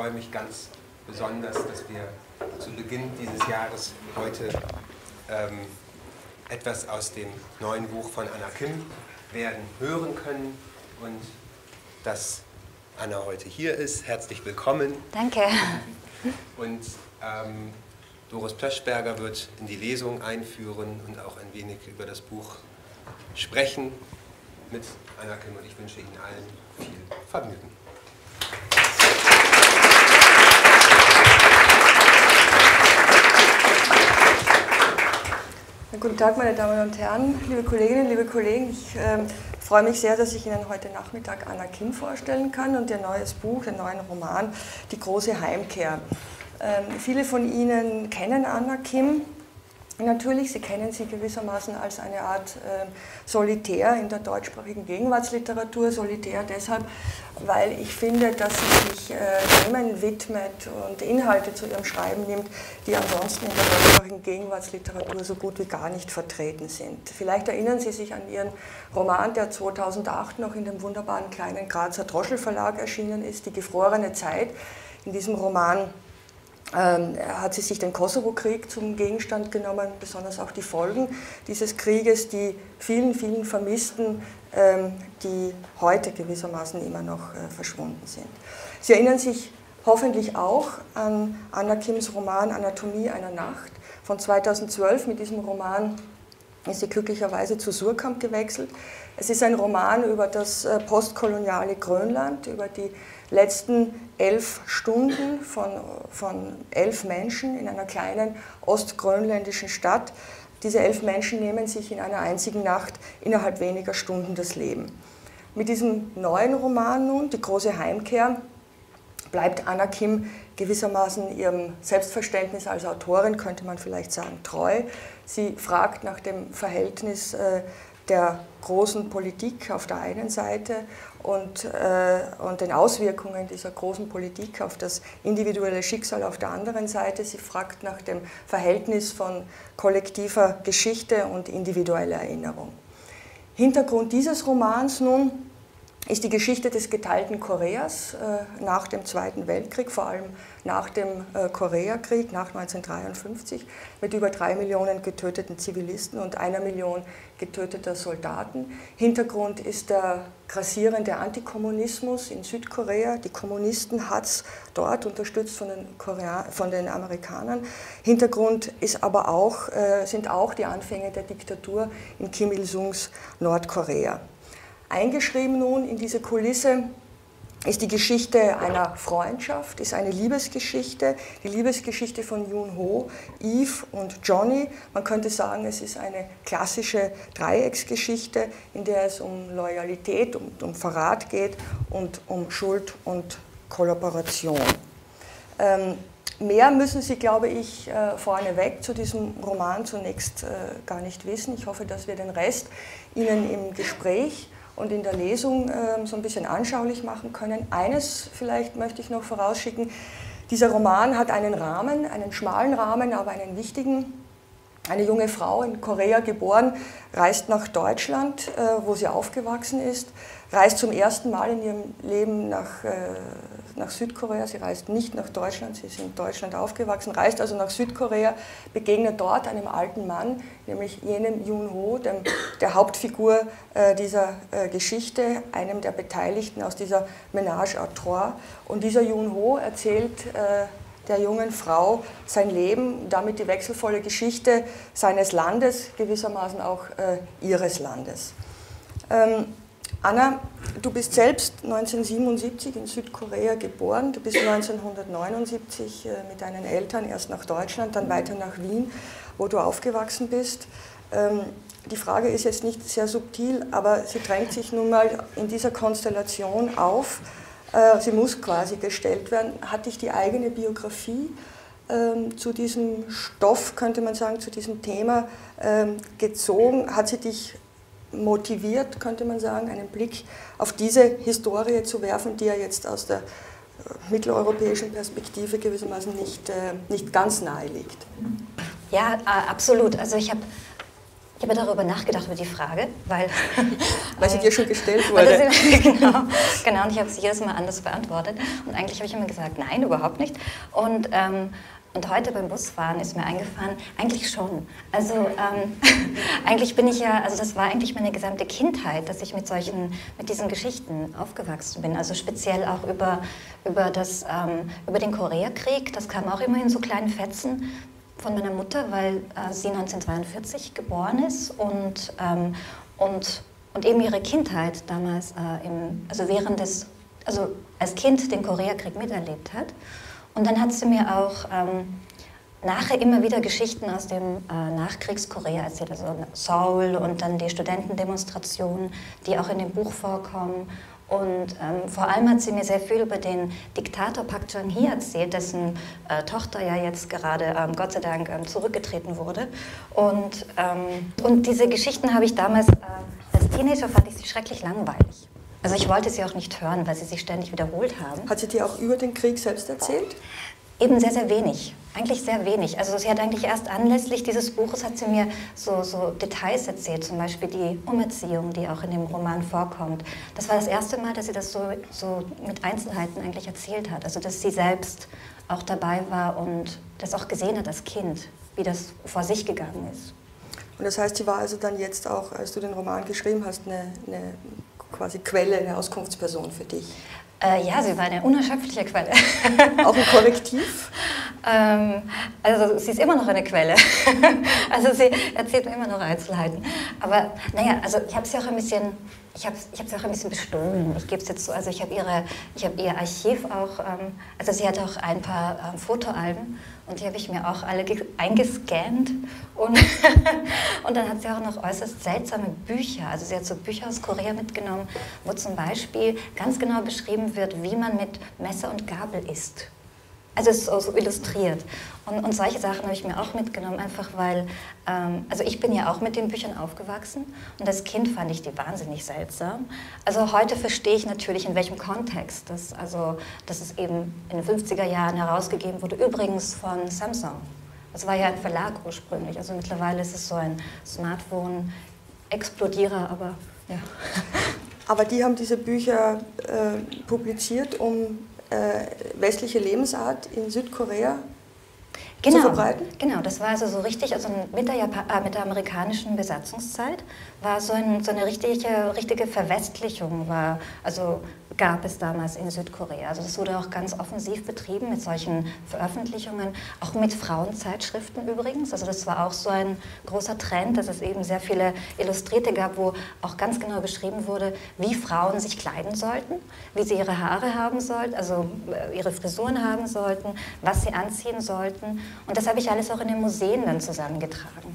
freue mich ganz besonders, dass wir zu Beginn dieses Jahres heute etwas aus dem neuen Buch von Anna Kim werden hören können und dass Anna heute hier ist. Herzlich willkommen. Danke. Und Doris Plöschberger wird in die Lesung einführen und auch ein wenig über das Buch sprechen mit Anna Kim, und ich wünsche Ihnen allen viel Vergnügen. Guten Tag, meine Damen und Herren, liebe Kolleginnen, liebe Kollegen. Ich freue mich sehr, dass ich Ihnen heute Nachmittag Anna Kim vorstellen kann und ihr neues Buch, den neuen Roman Die große Heimkehr. Viele von Ihnen kennen Anna Kim. Natürlich, Sie kennen sie gewissermaßen als eine Art Solitär in der deutschsprachigen Gegenwartsliteratur. Solitär deshalb, weil ich finde, dass sie sich Themen widmet und Inhalte zu ihrem Schreiben nimmt, die ansonsten in der deutschsprachigen Gegenwartsliteratur so gut wie gar nicht vertreten sind. Vielleicht erinnern Sie sich an Ihren Roman, der 2008 noch in dem wunderbaren kleinen Grazer Droschel Verlag erschienen ist, Die gefrorene Zeit. In diesem Roman hat sie sich den Kosovo-Krieg zum Gegenstand genommen, besonders auch die Folgen dieses Krieges, die vielen, vielen Vermissten, die heute gewissermaßen immer noch verschwunden sind. Sie erinnern sich hoffentlich auch an Anna Kims Roman Anatomie einer Nacht von 2012. Mit diesem Roman ist sie glücklicherweise zu Suhrkamp gewechselt. Es ist ein Roman über das postkoloniale Grönland, über die letzten 11 Stunden von 11 Menschen in einer kleinen ostgrönländischen Stadt. Diese 11 Menschen nehmen sich in einer einzigen Nacht innerhalb weniger Stunden das Leben. Mit diesem neuen Roman nun, Die große Heimkehr, bleibt Anna Kim gewissermaßen ihrem Selbstverständnis als Autorin, könnte man vielleicht sagen, treu. Sie fragt nach dem Verhältnis der großen Politik auf der einen Seite und den Auswirkungen dieser großen Politik auf das individuelle Schicksal auf der anderen Seite. Sie fragt nach dem Verhältnis von kollektiver Geschichte und individueller Erinnerung. Hintergrund dieses Romans nun ist die Geschichte des geteilten Koreas nach dem Zweiten Weltkrieg, vor allem nach dem Koreakrieg, nach 1953, mit über 3 Millionen getöteten Zivilisten und 1 Million getöteter Soldaten. Hintergrund ist der grassierende Antikommunismus in Südkorea, die Kommunisten-Hatz dort, unterstützt von den Amerikanern. Hintergrund ist aber auch, sind auch die Anfänge der Diktatur in Kim Il-sungs Nordkorea. Eingeschrieben nun in diese Kulisse ist die Geschichte einer Freundschaft, ist eine Liebesgeschichte, die Liebesgeschichte von Yoon-ho, Eve und Johnny. Man könnte sagen, es ist eine klassische Dreiecksgeschichte, in der es um Loyalität, um Verrat geht und um Schuld und Kollaboration. Mehr müssen Sie, glaube ich, vorneweg zu diesem Roman zunächst gar nicht wissen. Ich hoffe, dass wir den Rest Ihnen im Gespräch und in der Lesung so ein bisschen anschaulich machen können. Eines vielleicht möchte ich noch vorausschicken: Dieser Roman hat einen Rahmen, einen schmalen Rahmen, aber einen wichtigen. Eine junge Frau in Korea geboren, reist nach Deutschland, wo sie aufgewachsen ist, reist zum ersten Mal in ihrem Leben nach Südkorea. Sie reist nicht nach Deutschland, sie ist in Deutschland aufgewachsen, reist also nach Südkorea, begegnet dort einem alten Mann, nämlich jenem Yoon-ho, der Hauptfigur dieser Geschichte, einem der Beteiligten aus dieser Ménage à trois. Und dieser Yoon-ho erzählt der jungen Frau sein Leben, damit die wechselvolle Geschichte seines Landes, gewissermaßen auch ihres Landes. Anna, du bist selbst 1977 in Südkorea geboren, du bist 1979 mit deinen Eltern erst nach Deutschland, dann weiter nach Wien, wo du aufgewachsen bist. Die Frage ist jetzt nicht sehr subtil, aber sie drängt sich nun mal in dieser Konstellation auf. Sie muss quasi gestellt werden. Hat dich die eigene Biografie zu diesem Stoff, könnte man sagen, zu diesem Thema gezogen? Hat sie dich motiviert, könnte man sagen, einen Blick auf diese Historie zu werfen, die ja jetzt aus der mitteleuropäischen Perspektive gewissermaßen nicht ganz nahe liegt? Ja, absolut. Also ich habe Ich habe darüber nachgedacht, über die Frage, weil sie dir schon gestellt wurde. Genau, und ich habe sie jedes Mal anders beantwortet. Und eigentlich habe ich immer gesagt, nein, überhaupt nicht. Und heute beim Busfahren ist mir eingefallen, eigentlich schon. Also eigentlich bin ich ja, also das war eigentlich meine gesamte Kindheit, dass ich mit diesen Geschichten aufgewachsen bin. Also speziell auch über den Koreakrieg, das kam auch immer in so kleinen Fetzen von meiner Mutter, weil sie 1942 geboren ist und eben ihre Kindheit damals, also als Kind den Koreakrieg miterlebt hat. Und dann hat sie mir auch nachher immer wieder Geschichten aus dem Nachkriegskorea erzählt, also Seoul und dann die Studentendemonstrationen, die auch in dem Buch vorkommen. Und vor allem hat sie mir sehr viel über den Diktator Park Chung-hee erzählt, dessen Tochter ja jetzt gerade, Gott sei Dank, zurückgetreten wurde. Und diese Geschichten habe ich damals, als Teenager fand ich sie schrecklich langweilig. Also ich wollte sie auch nicht hören, weil sie sich ständig wiederholt haben. Hat sie dir auch über den Krieg selbst erzählt? Eben sehr, sehr wenig. Eigentlich sehr wenig. Also sie hat eigentlich erst anlässlich dieses Buches hat sie mir so Details erzählt, zum Beispiel die Umerziehung, die auch in dem Roman vorkommt. Das war das erste Mal, dass sie das so mit Einzelheiten eigentlich erzählt hat. Also dass sie selbst auch dabei war und das auch gesehen hat als Kind, wie das vor sich gegangen ist. Und das heißt, sie war also dann jetzt auch, als du den Roman geschrieben hast, eine quasi Quelle, eine Auskunftsperson für dich? Ja, sie war eine unerschöpfliche Quelle. Auch ein Korrektiv? Also sie ist immer noch eine Quelle. Also sie erzählt mir immer noch Einzelheiten. Aber naja, also ich habe sie auch ein bisschen, ich habe sie auch ein bisschen bestohlen. Ich gebe es jetzt so, also ich habe ihr Archiv auch, also sie hat auch ein paar Fotoalben und die habe ich mir auch alle eingescannt und dann hat sie auch noch äußerst seltsame Bücher. Also sie hat so Bücher aus Korea mitgenommen, wo zum Beispiel ganz genau beschrieben wird, wie man mit Messer und Gabel isst. Also es ist so illustriert. Und solche Sachen habe ich mir auch mitgenommen, einfach weil, also ich bin ja auch mit den Büchern aufgewachsen und als Kind fand ich die wahnsinnig seltsam. Also heute verstehe ich natürlich, in welchem Kontext, dass es eben in den 50er Jahren herausgegeben wurde, übrigens von Samsung. Das war ja ein Verlag ursprünglich, also mittlerweile ist es so ein Smartphone-Explodierer, aber ja. Aber die haben diese Bücher publiziert, um westliche Lebensart in Südkorea zu verbreiten? Genau, das war also so richtig, also mit der amerikanischen Besatzungszeit war so eine richtige Verwestlichung, gab es damals in Südkorea. Also das wurde auch ganz offensiv betrieben mit solchen Veröffentlichungen, auch mit Frauenzeitschriften übrigens. Also das war auch so ein großer Trend, dass es eben sehr viele Illustrierte gab, wo auch ganz genau beschrieben wurde, wie Frauen sich kleiden sollten, wie sie ihre Haare haben sollten, also ihre Frisuren haben sollten, was sie anziehen sollten. Und das habe ich alles auch in den Museen dann zusammengetragen.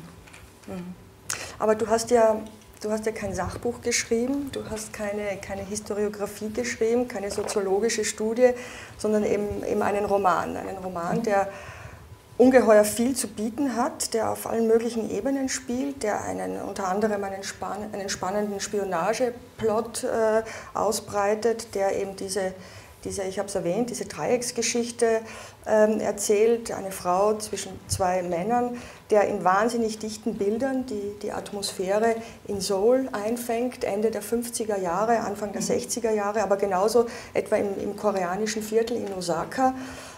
Aber du hast ja kein Sachbuch geschrieben, du hast keine Historiographie geschrieben, keine soziologische Studie, sondern eben einen Roman, der ungeheuer viel zu bieten hat, der auf allen möglichen Ebenen spielt, der unter anderem einen spannenden Spionageplot ausbreitet, der eben diese, ich habe es erwähnt, diese Dreiecksgeschichte erzählt, eine Frau zwischen zwei Männern, der in wahnsinnig dichten Bildern die Atmosphäre in Seoul einfängt, Ende der 50er Jahre, Anfang der 60er Jahre, aber genauso etwa im koreanischen Viertel in Osaka.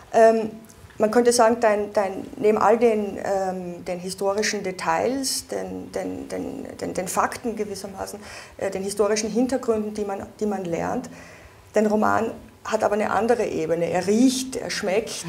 Man könnte sagen, neben all den historischen Details, den Fakten gewissermaßen, den historischen Hintergründen, die man lernt, den Roman hat aber eine andere Ebene. Er riecht, er schmeckt,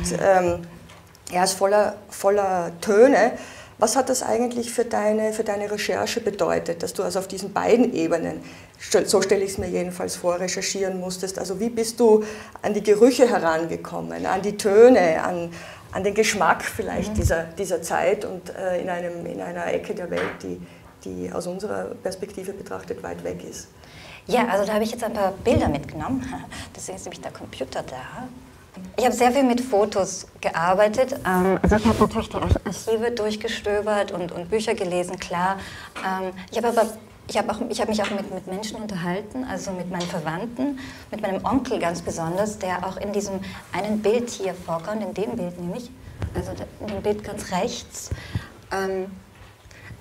er ist voller Töne. Was hat das eigentlich für deine Recherche bedeutet, dass du also auf diesen beiden Ebenen, so stelle ich es mir jedenfalls vor, recherchieren musstest? Also wie bist du an die Gerüche herangekommen, an die Töne, an den Geschmack vielleicht dieser Zeit und in einer Ecke der Welt, die aus unserer Perspektive betrachtet weit weg ist? Ja, also da habe ich jetzt ein paar Bilder mitgenommen, deswegen ist nämlich der Computer da. Ich habe sehr viel mit Fotos gearbeitet. Also ich habe natürlich die Archive durchgestöbert und Bücher gelesen, klar. Ich habe mich auch mit Menschen unterhalten, also mit meinen Verwandten, mit meinem Onkel ganz besonders, der auch in diesem einen Bild hier vorkommt, in dem Bild nämlich, also in dem Bild ganz rechts.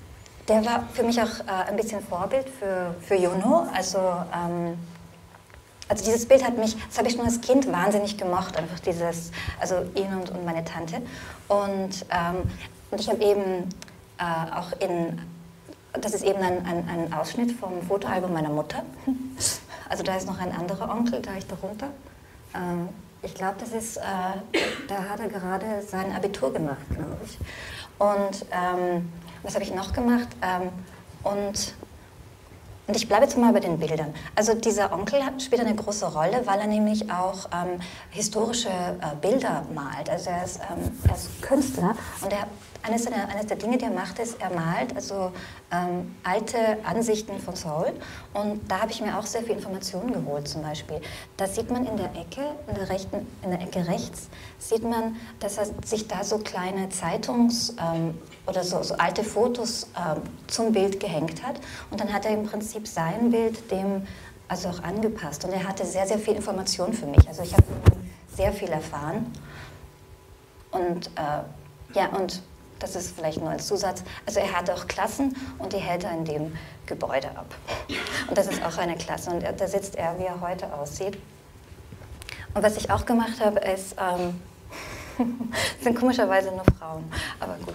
der war für mich auch ein bisschen Vorbild für Juno. Also dieses Bild hat mich, das habe ich schon als Kind wahnsinnig gemocht, einfach dieses, also ihn und meine Tante. Und ich habe eben auch das ist eben ein Ausschnitt vom Fotoalbum meiner Mutter. Also da ist noch ein anderer Onkel, da ich darunter. Ich glaube, da hat er gerade sein Abitur gemacht, glaube ich. Und was habe ich noch gemacht? Und ich bleibe jetzt mal bei den Bildern. Also dieser Onkel spielt eine große Rolle, weil er nämlich auch historische Bilder malt. Also er ist Künstler und eines der Dinge, die er macht, ist, er malt also alte Ansichten von Seoul. Und da habe ich mir auch sehr viel Informationen geholt, zum Beispiel. Da sieht man in der Ecke rechts, sieht man, dass er sich da so kleine oder so alte Fotos zum Bild gehängt hat. Und dann hat er im Prinzip sein Bild dem also auch angepasst. Und er hatte sehr, sehr viel Information für mich. Also ich habe sehr viel erfahren. Und und das ist vielleicht nur als Zusatz, also er hatte auch Klassen und die hält er in dem Gebäude ab. Und das ist auch eine Klasse und da sitzt er, wie er heute aussieht. Und was ich auch gemacht habe, ist, sind komischerweise nur Frauen, aber gut.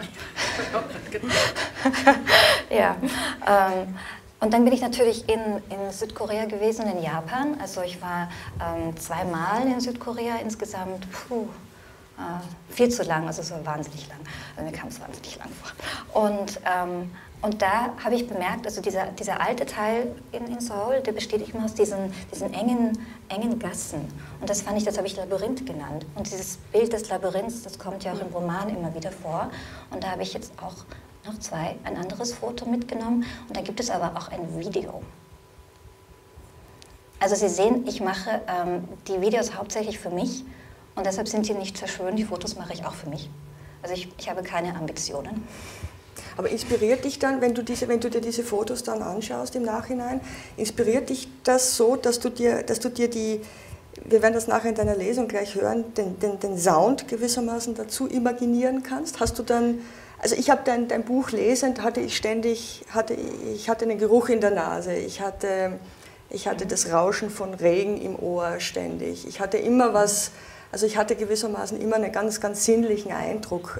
Ja. Und dann bin ich natürlich in Südkorea gewesen, in Japan. Also ich war 2-mal in Südkorea insgesamt. Viel zu lang, also es war wahnsinnig lang. Also mir kam es wahnsinnig lang vor. Und da habe ich bemerkt, also dieser alte Teil in Seoul, der besteht immer aus diesen engen Gassen. Und das habe ich Labyrinth genannt. Und dieses Bild des Labyrinths, das kommt ja auch im Roman immer wieder vor. Und da habe ich jetzt auch noch ein anderes Foto mitgenommen. Und da gibt es aber auch ein Video. Also Sie sehen, ich mache die Videos hauptsächlich für mich. Und deshalb sind die nicht sehr schön, die Fotos mache ich auch für mich. Also ich habe keine Ambitionen. Aber inspiriert dich dann, wenn du dir diese Fotos dann anschaust im Nachhinein, inspiriert dich das so, dass du dir die, wir werden das nachher in deiner Lesung gleich hören, den Sound gewissermaßen dazu imaginieren kannst? Hast du dann, also ich habe dein Buch lesend, hatte ich hatte einen Geruch in der Nase, ich hatte das Rauschen von Regen im Ohr ständig, ich hatte immer was. Also ich hatte gewissermaßen immer einen ganz, ganz sinnlichen Eindruck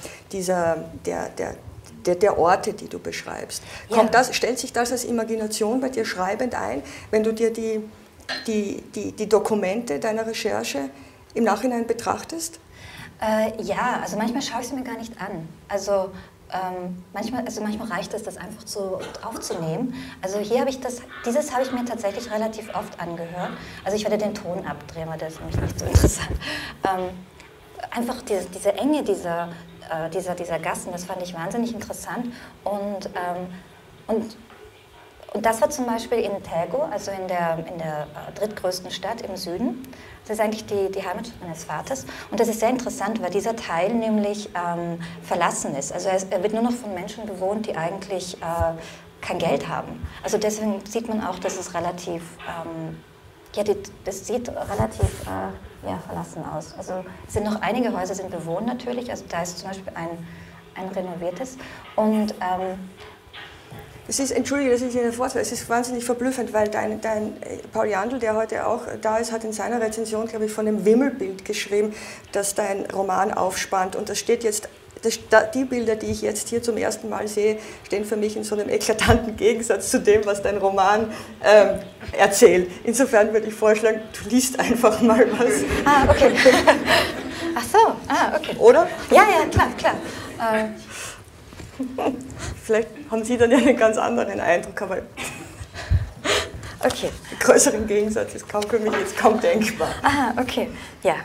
der Orte, die du beschreibst. Ja. Stellt sich das als Imagination bei dir schreibend ein, wenn du dir die Dokumente deiner Recherche im Nachhinein betrachtest? Ja, also manchmal schaue ich sie mir gar nicht an. Also manchmal reicht es, das einfach so aufzunehmen. Also dieses habe ich mir tatsächlich relativ oft angehört. Also ich werde den Ton abdrehen, weil das ist nämlich nicht so interessant. Einfach diese Enge dieser Gassen, das fand ich wahnsinnig interessant. Und das war zum Beispiel in Daegu, also in der drittgrößten Stadt im Süden. Das ist eigentlich die Heimatstadt meines Vaters. Und das ist sehr interessant, weil dieser Teil nämlich verlassen ist. Also er wird nur noch von Menschen bewohnt, die eigentlich kein Geld haben. Also deswegen sieht man auch, dass es relativ, das sieht relativ verlassen aus. Also es sind noch einige Häuser sind bewohnt natürlich. Also da ist zum Beispiel ein renoviertes. Und Entschuldige, dass ich Ihnen vorstelle, es ist wahnsinnig verblüffend, weil dein Paul Jandl, der heute auch da ist, hat in seiner Rezension, glaube ich, von dem Wimmelbild geschrieben, das dein Roman aufspannt. Und das steht jetzt, die Bilder, die ich jetzt hier zum ersten Mal sehe, stehen für mich in so einem eklatanten Gegensatz zu dem, was dein Roman erzählt. Insofern würde ich vorschlagen, du liest einfach mal was. Ah, okay. Ach so, okay. Oder? Ja, klar. Vielleicht haben Sie dann ja einen ganz anderen Eindruck, aber okay. Einen größeren Gegensatz ist für mich jetzt kaum denkbar. Aha, okay, ja.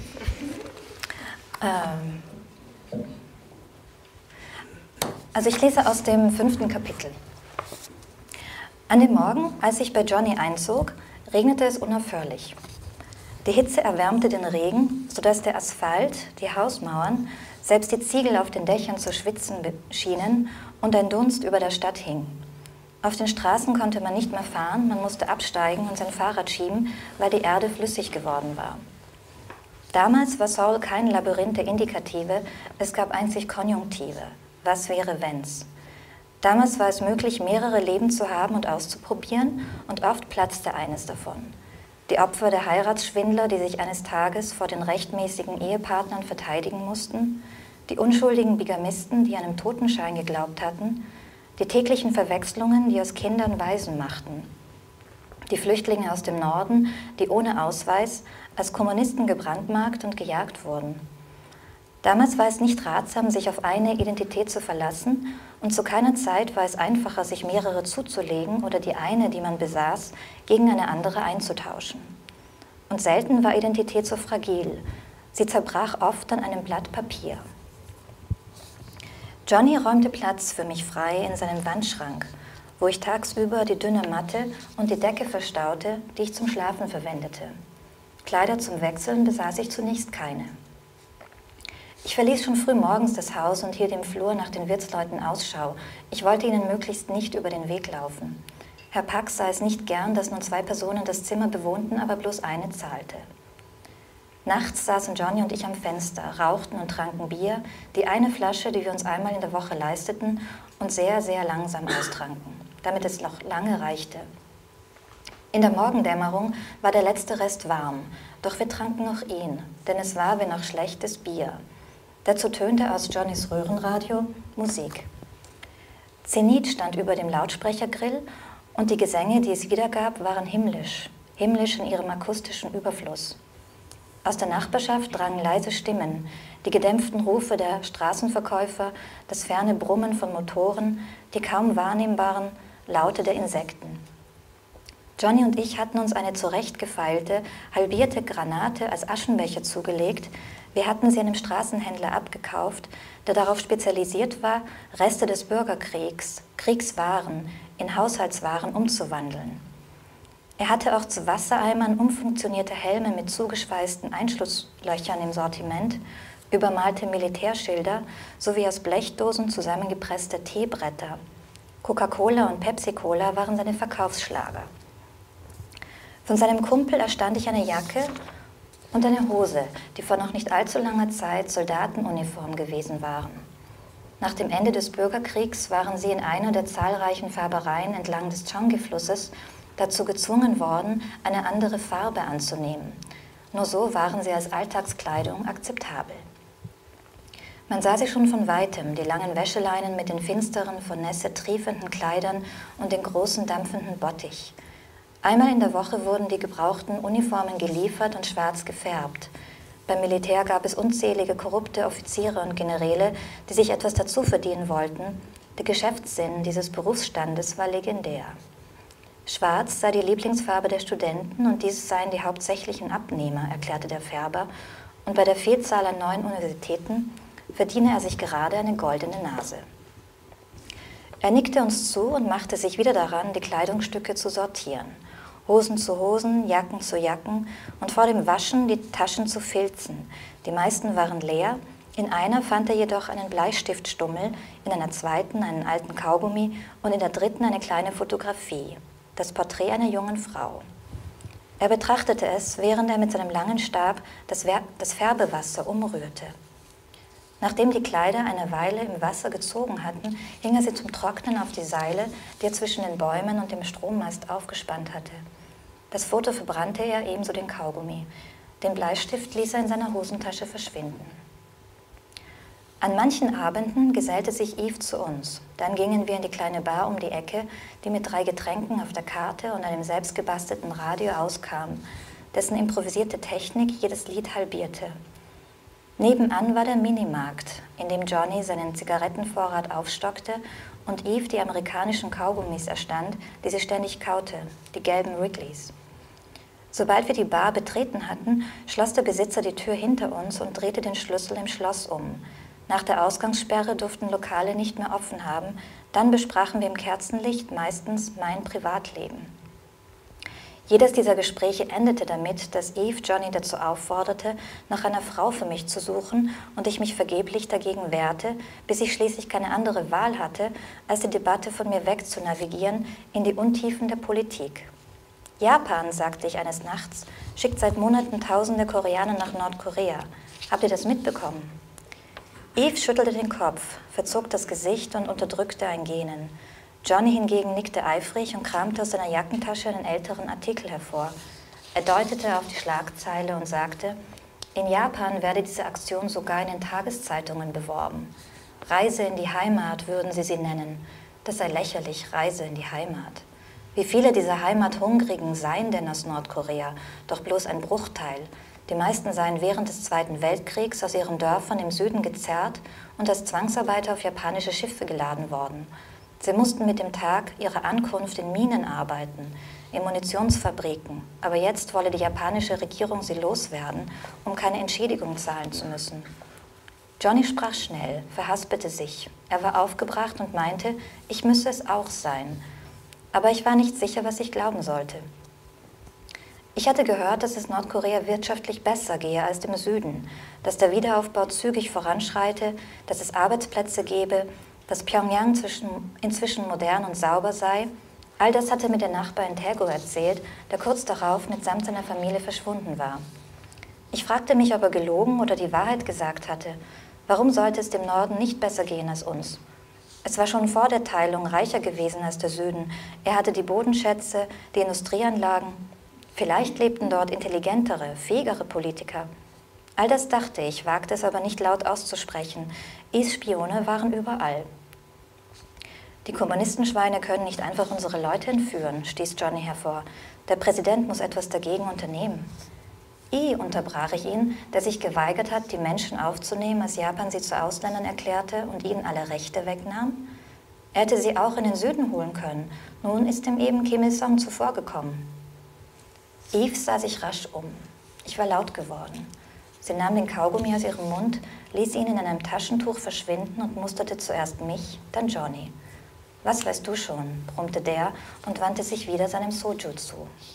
Also ich lese aus dem 5. Kapitel. An dem Morgen, als ich bei Johnny einzog, regnete es unaufhörlich. Die Hitze erwärmte den Regen, sodass der Asphalt, die Hausmauern, selbst die Ziegel auf den Dächern zu schwitzen schienen und ein Dunst über der Stadt hing. Auf den Straßen konnte man nicht mehr fahren, man musste absteigen und sein Fahrrad schieben, weil die Erde flüssig geworden war. Damals war Seoul kein Labyrinth der Indikative, es gab einzig Konjunktive. Was wäre, wenn's? Damals war es möglich, mehrere Leben zu haben und auszuprobieren, und oft platzte eines davon. Die Opfer der Heiratsschwindler, die sich eines Tages vor den rechtmäßigen Ehepartnern verteidigen mussten, die unschuldigen Bigamisten, die einem Totenschein geglaubt hatten, die täglichen Verwechslungen, die aus Kindern Waisen machten, die Flüchtlinge aus dem Norden, die ohne Ausweis als Kommunisten gebrandmarkt und gejagt wurden. Damals war es nicht ratsam, sich auf eine Identität zu verlassen, und zu keiner Zeit war es einfacher, sich mehrere zuzulegen oder die eine, die man besaß, gegen eine andere einzutauschen. Und selten war Identität so fragil. Sie zerbrach oft an einem Blatt Papier. Johnny räumte Platz für mich frei in seinem Wandschrank, wo ich tagsüber die dünne Matte und die Decke verstaute, die ich zum Schlafen verwendete. Kleider zum Wechseln besaß ich zunächst keine. Ich verließ schon früh morgens das Haus und hielt im Flur nach den Wirtsleuten Ausschau. Ich wollte ihnen möglichst nicht über den Weg laufen. Herr Pax sah es nicht gern, dass nun 2 Personen das Zimmer bewohnten, aber bloß eine zahlte. Nachts saßen Johnny und ich am Fenster, rauchten und tranken Bier, die eine Flasche, die wir uns einmal in der Woche leisteten und sehr, sehr langsam austranken, damit es noch lange reichte. In der Morgendämmerung war der letzte Rest warm, doch wir tranken noch ihn, denn es war wie noch schlechtes Bier. Dazu tönte aus Johnnys Röhrenradio Musik. Zenit stand über dem Lautsprechergrill und die Gesänge, die es wiedergab, waren himmlisch, himmlisch in ihrem akustischen Überfluss. Aus der Nachbarschaft drangen leise Stimmen, die gedämpften Rufe der Straßenverkäufer, das ferne Brummen von Motoren, die kaum wahrnehmbaren Laute der Insekten. Johnny und ich hatten uns eine zurechtgefeilte, halbierte Granate als Aschenbecher zugelegt. Wir hatten sie einem Straßenhändler abgekauft, der darauf spezialisiert war, Reste des Bürgerkriegs, Kriegswaren, in Haushaltswaren umzuwandeln. Er hatte auch zu Wassereimern umfunktionierte Helme mit zugeschweißten Einschlusslöchern im Sortiment, übermalte Militärschilder sowie aus Blechdosen zusammengepresste Teebretter. Coca-Cola und Pepsi-Cola waren seine Verkaufsschlager. Von seinem Kumpel erstand ich eine Jacke und eine Hose, die vor noch nicht allzu langer Zeit Soldatenuniform gewesen waren. Nach dem Ende des Bürgerkriegs waren sie in einer der zahlreichen Färbereien entlang des Changi-Flusses dazu gezwungen worden, eine andere Farbe anzunehmen. Nur so waren sie als Alltagskleidung akzeptabel. Man sah sie schon von Weitem, die langen Wäscheleinen mit den finsteren, von Nässe triefenden Kleidern und den großen, dampfenden Bottich. Einmal in der Woche wurden die gebrauchten Uniformen geliefert und schwarz gefärbt. Beim Militär gab es unzählige korrupte Offiziere und Generäle, die sich etwas dazu verdienen wollten. Der Geschäftssinn dieses Berufsstandes war legendär. Schwarz sei die Lieblingsfarbe der Studenten und dies seien die hauptsächlichen Abnehmer, erklärte der Färber, und bei der Vielzahl an neuen Universitäten verdiene er sich gerade eine goldene Nase. Er nickte uns zu und machte sich wieder daran, die Kleidungsstücke zu sortieren. Hosen zu Hosen, Jacken zu Jacken und vor dem Waschen die Taschen zu Filzen. Die meisten waren leer, in einer fand er jedoch einen Bleistiftstummel, in einer zweiten einen alten Kaugummi und in der dritten eine kleine Fotografie. Das Porträt einer jungen Frau. Er betrachtete es, während er mit seinem langen Stab das Färbewasser umrührte. Nachdem die Kleider eine Weile im Wasser gezogen hatten, hing er sie zum Trocknen auf die Seile, die er zwischen den Bäumen und dem Strommast aufgespannt hatte. Das Foto verbrannte er, ebenso den Kaugummi. Den Bleistift ließ er in seiner Hosentasche verschwinden. An manchen Abenden gesellte sich Eve zu uns. Dann gingen wir in die kleine Bar um die Ecke, die mit 3 Getränken auf der Karte und einem selbstgebastelten Radio auskam, dessen improvisierte Technik jedes Lied halbierte. Nebenan war der Minimarkt, in dem Johnny seinen Zigarettenvorrat aufstockte und Eve die amerikanischen Kaugummis erstand, die sie ständig kaute, die gelben Wrigley's. Sobald wir die Bar betreten hatten, schloss der Besitzer die Tür hinter uns und drehte den Schlüssel im Schloss um. Nach der Ausgangssperre durften Lokale nicht mehr offen haben, dann besprachen wir im Kerzenlicht meistens mein Privatleben. Jedes dieser Gespräche endete damit, dass Eve Johnny dazu aufforderte, nach einer Frau für mich zu suchen und ich mich vergeblich dagegen wehrte, bis ich schließlich keine andere Wahl hatte, als die Debatte von mir wegzunavigieren in die Untiefen der Politik. Japan, sagte ich eines Nachts, schickt seit Monaten Tausende Koreaner nach Nordkorea. Habt ihr das mitbekommen? Eve schüttelte den Kopf, verzog das Gesicht und unterdrückte ein Gähnen. Johnny hingegen nickte eifrig und kramte aus seiner Jackentasche einen älteren Artikel hervor. Er deutete auf die Schlagzeile und sagte, in Japan werde diese Aktion sogar in den Tageszeitungen beworben. Reise in die Heimat würden sie nennen. Das sei lächerlich, Reise in die Heimat. Wie viele dieser Heimathungrigen seien denn aus Nordkorea? Doch bloß ein Bruchteil. Die meisten seien während des Zweiten Weltkriegs aus ihren Dörfern im Süden gezerrt und als Zwangsarbeiter auf japanische Schiffe geladen worden. Sie mussten mit dem Tag ihrer Ankunft in Minen arbeiten, in Munitionsfabriken, aber jetzt wolle die japanische Regierung sie loswerden, um keine Entschädigung zahlen zu müssen. Johnny sprach schnell, verhaspelte sich. Er war aufgebracht und meinte, ich müsse es auch sein. Aber ich war nicht sicher, was ich glauben sollte. Ich hatte gehört, dass es Nordkorea wirtschaftlich besser gehe als dem Süden, dass der Wiederaufbau zügig voranschreite, dass es Arbeitsplätze gebe, dass Pyongyang inzwischen modern und sauber sei. All das hatte mir der Nachbar in Taegu erzählt, der kurz darauf mitsamt seiner Familie verschwunden war. Ich fragte mich, ob er gelogen oder die Wahrheit gesagt hatte. Warum sollte es dem Norden nicht besser gehen als uns? Es war schon vor der Teilung reicher gewesen als der Süden. Er hatte die Bodenschätze, die Industrieanlagen. Vielleicht lebten dort intelligentere, fähigere Politiker. All das dachte ich, wagte es aber nicht laut auszusprechen. Spione waren überall. Die Kommunistenschweine können nicht einfach unsere Leute entführen, stieß Johnny hervor. Der Präsident muss etwas dagegen unternehmen. Unterbrach ich ihn, der sich geweigert hat, die Menschen aufzunehmen, als Japan sie zu Ausländern erklärte und ihnen alle Rechte wegnahm. Er hätte sie auch in den Süden holen können. Nun ist ihm eben Kim Il-sung zuvorgekommen. Eve sah sich rasch um. Ich war laut geworden. Sie nahm den Kaugummi aus ihrem Mund, ließ ihn in einem Taschentuch verschwinden und musterte zuerst mich, dann Johnny. Was weißt du schon, brummte der und wandte sich wieder seinem Soju zu.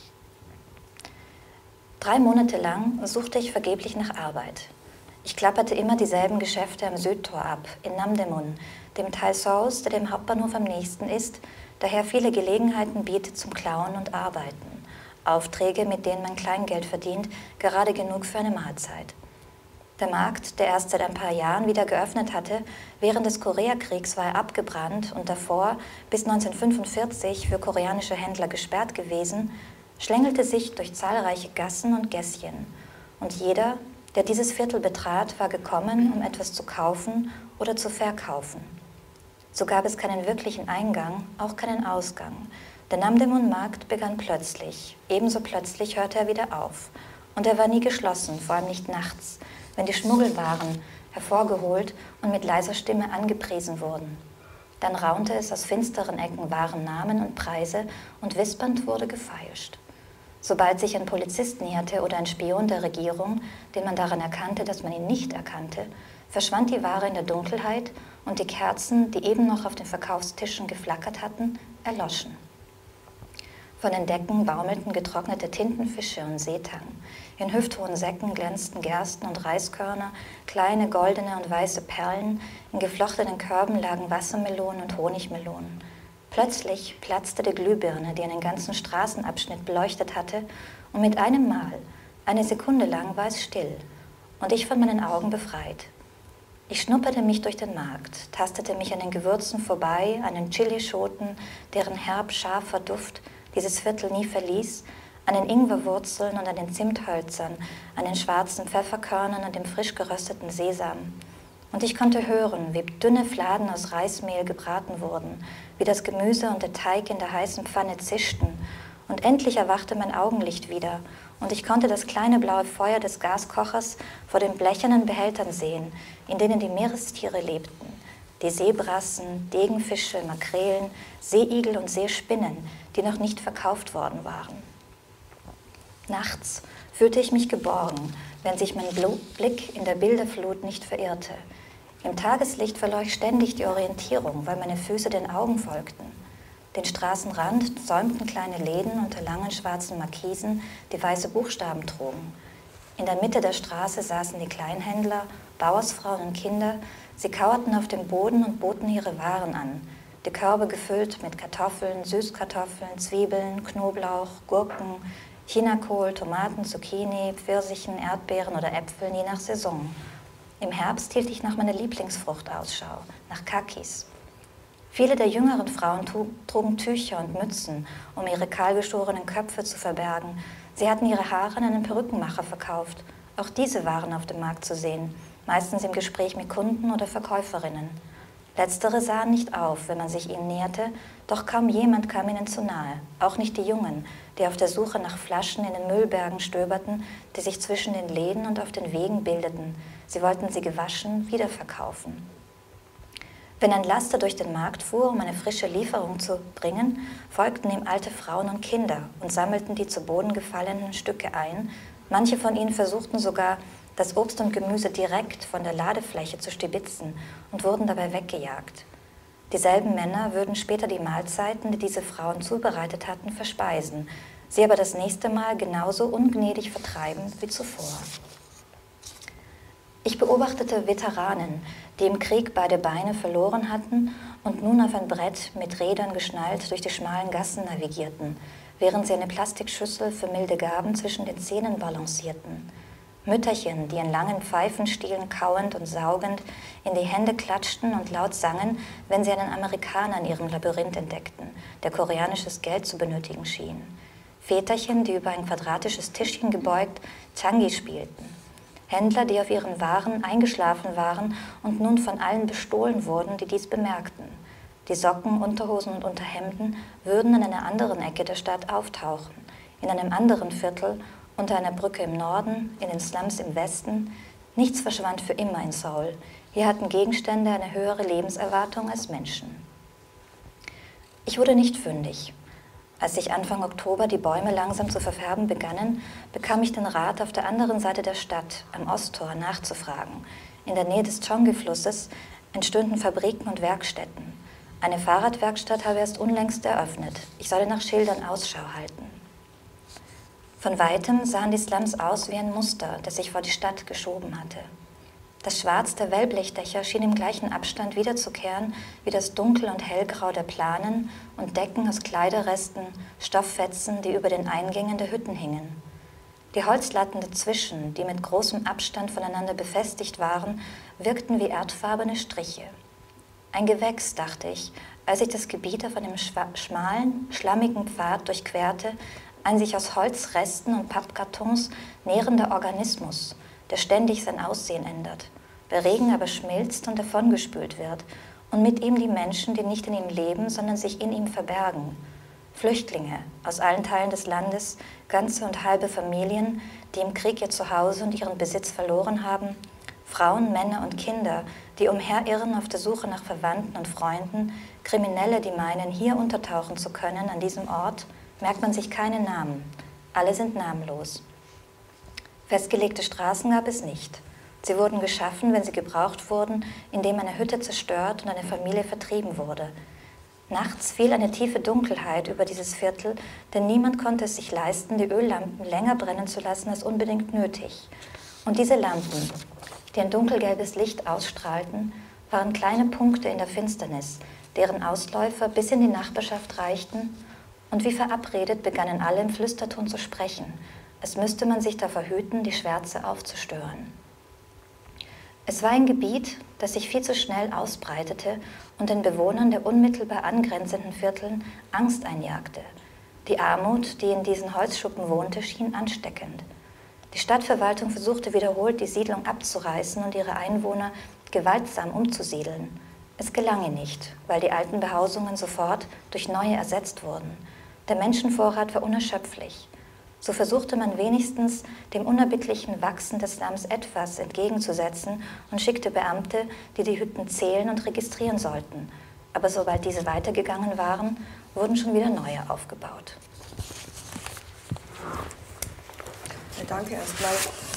3 Monate lang suchte ich vergeblich nach Arbeit. Ich klapperte immer dieselben Geschäfte am Südtor ab, in Namdaemun, dem Teil Seouls, der dem Hauptbahnhof am nächsten ist, daher viele Gelegenheiten bietet zum Klauen und Arbeiten. Aufträge, mit denen man Kleingeld verdient, gerade genug für eine Mahlzeit. Der Markt, der erst seit ein paar Jahren wieder geöffnet hatte, während des Koreakriegs war er abgebrannt und davor, bis 1945, für koreanische Händler gesperrt gewesen, schlängelte sich durch zahlreiche Gassen und Gässchen. Und jeder, der dieses Viertel betrat, war gekommen, um etwas zu kaufen oder zu verkaufen. So gab es keinen wirklichen Eingang, auch keinen Ausgang. Der Namdaemun-Markt begann plötzlich. Ebenso plötzlich hörte er wieder auf. Und er war nie geschlossen, vor allem nicht nachts, wenn die Schmuggelwaren hervorgeholt und mit leiser Stimme angepriesen wurden. Dann raunte es aus finsteren Ecken Warennamen und Preise und wispernd wurde gefeilscht. Sobald sich ein Polizist näherte oder ein Spion der Regierung, den man daran erkannte, dass man ihn nicht erkannte, verschwand die Ware in der Dunkelheit und die Kerzen, die eben noch auf den Verkaufstischen geflackert hatten, erloschen. Von den Decken baumelten getrocknete Tintenfische und Seetang. In hüfthohen Säcken glänzten Gersten und Reiskörner, kleine goldene und weiße Perlen. In geflochtenen Körben lagen Wassermelonen und Honigmelonen. Plötzlich platzte die Glühbirne, die einen ganzen Straßenabschnitt beleuchtet hatte, und mit einem Mal, eine Sekunde lang, war es still und ich von meinen Augen befreit. Ich schnupperte mich durch den Markt, tastete mich an den Gewürzen vorbei, an den Chilischoten, deren herb scharfer Duft dieses Viertel nie verließ, an den Ingwerwurzeln und an den Zimthölzern, an den schwarzen Pfefferkörnern und dem frisch gerösteten Sesam. Und ich konnte hören, wie dünne Fladen aus Reismehl gebraten wurden, wie das Gemüse und der Teig in der heißen Pfanne zischten. Und endlich erwachte mein Augenlicht wieder, und ich konnte das kleine blaue Feuer des Gaskochers vor den blechernen Behältern sehen, in denen die Meerestiere lebten. Die Seebrassen, Degenfische, Makrelen, Seeigel und Seespinnen, die noch nicht verkauft worden waren. Nachts fühlte ich mich geborgen, wenn sich mein Blick in der Bilderflut nicht verirrte. Im Tageslicht verlor ich ständig die Orientierung, weil meine Füße den Augen folgten. Den Straßenrand säumten kleine Läden unter langen schwarzen Markisen, die weiße Buchstaben trugen. In der Mitte der Straße saßen die Kleinhändler, Bauersfrauen und Kinder. Sie kauerten auf dem Boden und boten ihre Waren an. Die Körbe gefüllt mit Kartoffeln, Süßkartoffeln, Zwiebeln, Knoblauch, Gurken, Chinakohl, Tomaten, Zucchini, Pfirsichen, Erdbeeren oder Äpfeln, je nach Saison. Im Herbst hielt ich nach meiner Lieblingsfrucht Ausschau, nach Kakis. Viele der jüngeren Frauen trugen Tücher und Mützen, um ihre kahlgeschorenen Köpfe zu verbergen. Sie hatten ihre Haare an einen Perückenmacher verkauft. Auch diese waren auf dem Markt zu sehen, meistens im Gespräch mit Kunden oder Verkäuferinnen. Letztere sahen nicht auf, wenn man sich ihnen näherte, doch kaum jemand kam ihnen zu nahe, auch nicht die Jungen, die auf der Suche nach Flaschen in den Müllbergen stöberten, die sich zwischen den Läden und auf den Wegen bildeten. Sie wollten sie gewaschen wiederverkaufen. Wenn ein Laster durch den Markt fuhr, um eine frische Lieferung zu bringen, folgten ihm alte Frauen und Kinder und sammelten die zu Boden gefallenen Stücke ein. Manche von ihnen versuchten sogar, das Obst und Gemüse direkt von der Ladefläche zu stibitzen und wurden dabei weggejagt. Dieselben Männer würden später die Mahlzeiten, die diese Frauen zubereitet hatten, verspeisen, sie aber das nächste Mal genauso ungnädig vertreiben wie zuvor. Ich beobachtete Veteranen, die im Krieg beide Beine verloren hatten und nun auf ein Brett mit Rädern geschnallt durch die schmalen Gassen navigierten, während sie eine Plastikschüssel für milde Gaben zwischen den Zähnen balancierten. Mütterchen, die in langen Pfeifenstielen kauend und saugend in die Hände klatschten und laut sangen, wenn sie einen Amerikaner in ihrem Labyrinth entdeckten, der koreanisches Geld zu benötigen schien. Väterchen, die über ein quadratisches Tischchen gebeugt Changi spielten. Händler, die auf ihren Waren eingeschlafen waren und nun von allen bestohlen wurden, die dies bemerkten. Die Socken, Unterhosen und Unterhemden würden an einer anderen Ecke der Stadt auftauchen, in einem anderen Viertel, unter einer Brücke im Norden, in den Slums im Westen. Nichts verschwand für immer in Seoul. Hier hatten Gegenstände eine höhere Lebenserwartung als Menschen. Ich wurde nicht fündig. Als sich Anfang Oktober die Bäume langsam zu verfärben begannen, bekam ich den Rat, auf der anderen Seite der Stadt, am Osttor, nachzufragen. In der Nähe des Cheonggi-Flusses entstünden Fabriken und Werkstätten. Eine Fahrradwerkstatt habe erst unlängst eröffnet. Ich solle nach Schildern Ausschau halten. Von Weitem sahen die Slums aus wie ein Muster, das sich vor die Stadt geschoben hatte. Das Schwarz der Wellblechdächer schien im gleichen Abstand wiederzukehren wie das Dunkel- und Hellgrau der Planen und Decken aus Kleiderresten, Stofffetzen, die über den Eingängen der Hütten hingen. Die Holzlatten dazwischen, die mit großem Abstand voneinander befestigt waren, wirkten wie erdfarbene Striche. Ein Gewächs, dachte ich, als ich das Gebiet auf einem schmalen, schlammigen Pfad durchquerte, ein sich aus Holzresten und Pappkartons nährender Organismus, der ständig sein Aussehen ändert, bei Regen aber schmilzt und davongespült wird, und mit ihm die Menschen, die nicht in ihm leben, sondern sich in ihm verbergen. Flüchtlinge aus allen Teilen des Landes, ganze und halbe Familien, die im Krieg ihr Zuhause und ihren Besitz verloren haben, Frauen, Männer und Kinder, die umherirren auf der Suche nach Verwandten und Freunden, Kriminelle, die meinen, hier untertauchen zu können, an diesem Ort, merkt man sich keine Namen. Alle sind namenlos. Festgelegte Straßen gab es nicht. Sie wurden geschaffen, wenn sie gebraucht wurden, indem eine Hütte zerstört und eine Familie vertrieben wurde. Nachts fiel eine tiefe Dunkelheit über dieses Viertel, denn niemand konnte es sich leisten, die Öllampen länger brennen zu lassen als unbedingt nötig. Und diese Lampen, die ein dunkelgelbes Licht ausstrahlten, waren kleine Punkte in der Finsternis, deren Ausläufer bis in die Nachbarschaft reichten, und wie verabredet begannen alle im Flüsterton zu sprechen, als müsste man sich davor hüten, die Schwärze aufzustören. Es war ein Gebiet, das sich viel zu schnell ausbreitete und den Bewohnern der unmittelbar angrenzenden Vierteln Angst einjagte. Die Armut, die in diesen Holzschuppen wohnte, schien ansteckend. Die Stadtverwaltung versuchte wiederholt, die Siedlung abzureißen und ihre Einwohner gewaltsam umzusiedeln. Es gelang ihr nicht, weil die alten Behausungen sofort durch neue ersetzt wurden. Der Menschenvorrat war unerschöpflich. So versuchte man wenigstens, dem unerbittlichen Wachsen des Slums etwas entgegenzusetzen und schickte Beamte, die die Hütten zählen und registrieren sollten. Aber sobald diese weitergegangen waren, wurden schon wieder neue aufgebaut. Ja, danke erstmal.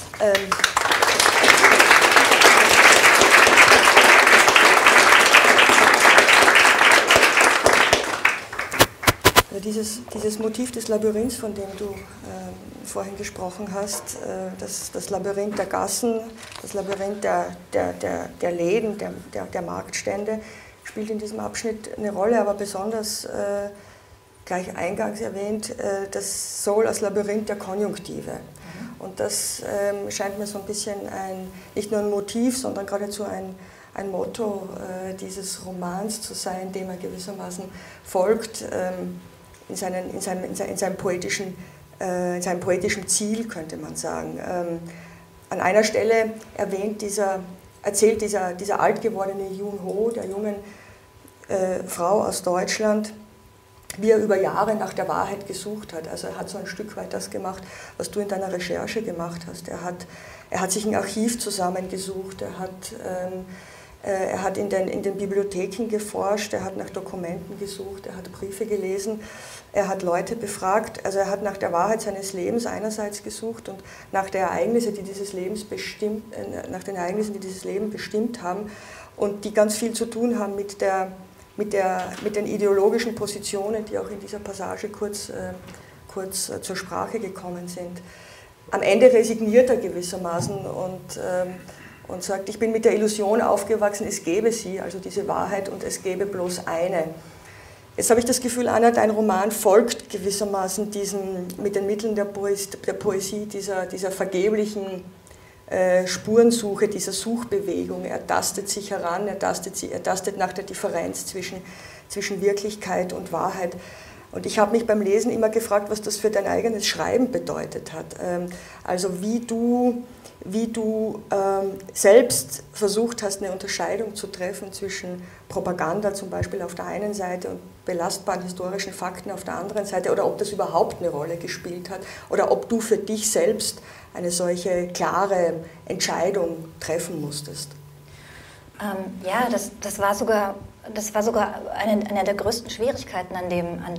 Dieses Motiv des Labyrinths, von dem du vorhin gesprochen hast, das Labyrinth der Gassen, das Labyrinth der Läden, der Marktstände, spielt in diesem Abschnitt eine Rolle, aber besonders, gleich eingangs erwähnt, das Seoul als Labyrinth der Konjunktive. Und das scheint mir so ein bisschen nicht nur ein Motiv, sondern geradezu ein Motto dieses Romans zu sein, dem er gewissermaßen folgt in seinem poetischen Ziel, könnte man sagen. An einer Stelle erzählt dieser alt gewordene Yoon Ho, der jungen Frau aus Deutschland, wie er über Jahre nach der Wahrheit gesucht hat. Also er hat so ein Stück weit das gemacht, was du in deiner Recherche gemacht hast. Er hat sich ein Archiv zusammengesucht, er hat in den Bibliotheken geforscht, er hat nach Dokumenten gesucht, er hat Briefe gelesen, er hat Leute befragt. Also er hat nach der Wahrheit seines Lebens einerseits gesucht und nach den Ereignissen, die dieses Leben bestimmt haben und die ganz viel zu tun haben mit den ideologischen Positionen, die auch in dieser Passage kurz zur Sprache gekommen sind. Am Ende resigniert er gewissermaßen und sagt, ich bin mit der Illusion aufgewachsen, es gäbe sie, also diese Wahrheit, und es gäbe bloß eine. Jetzt habe ich das Gefühl, Anna, dein Roman folgt gewissermaßen mit den Mitteln der Poesie dieser vergeblichen Spurensuche, dieser Suchbewegung. Er tastet sich heran, er tastet nach der Differenz zwischen Wirklichkeit und Wahrheit. Und ich habe mich beim Lesen immer gefragt, was das für dein eigenes Schreiben bedeutet hat. Also wie du selbst versucht hast, eine Unterscheidung zu treffen zwischen Propaganda zum Beispiel auf der einen Seite und belastbaren historischen Fakten auf der anderen Seite, oder ob das überhaupt eine Rolle gespielt hat, oder ob du für dich selbst eine solche klare Entscheidung treffen musstest. Ja, das war sogar eine der größten Schwierigkeiten an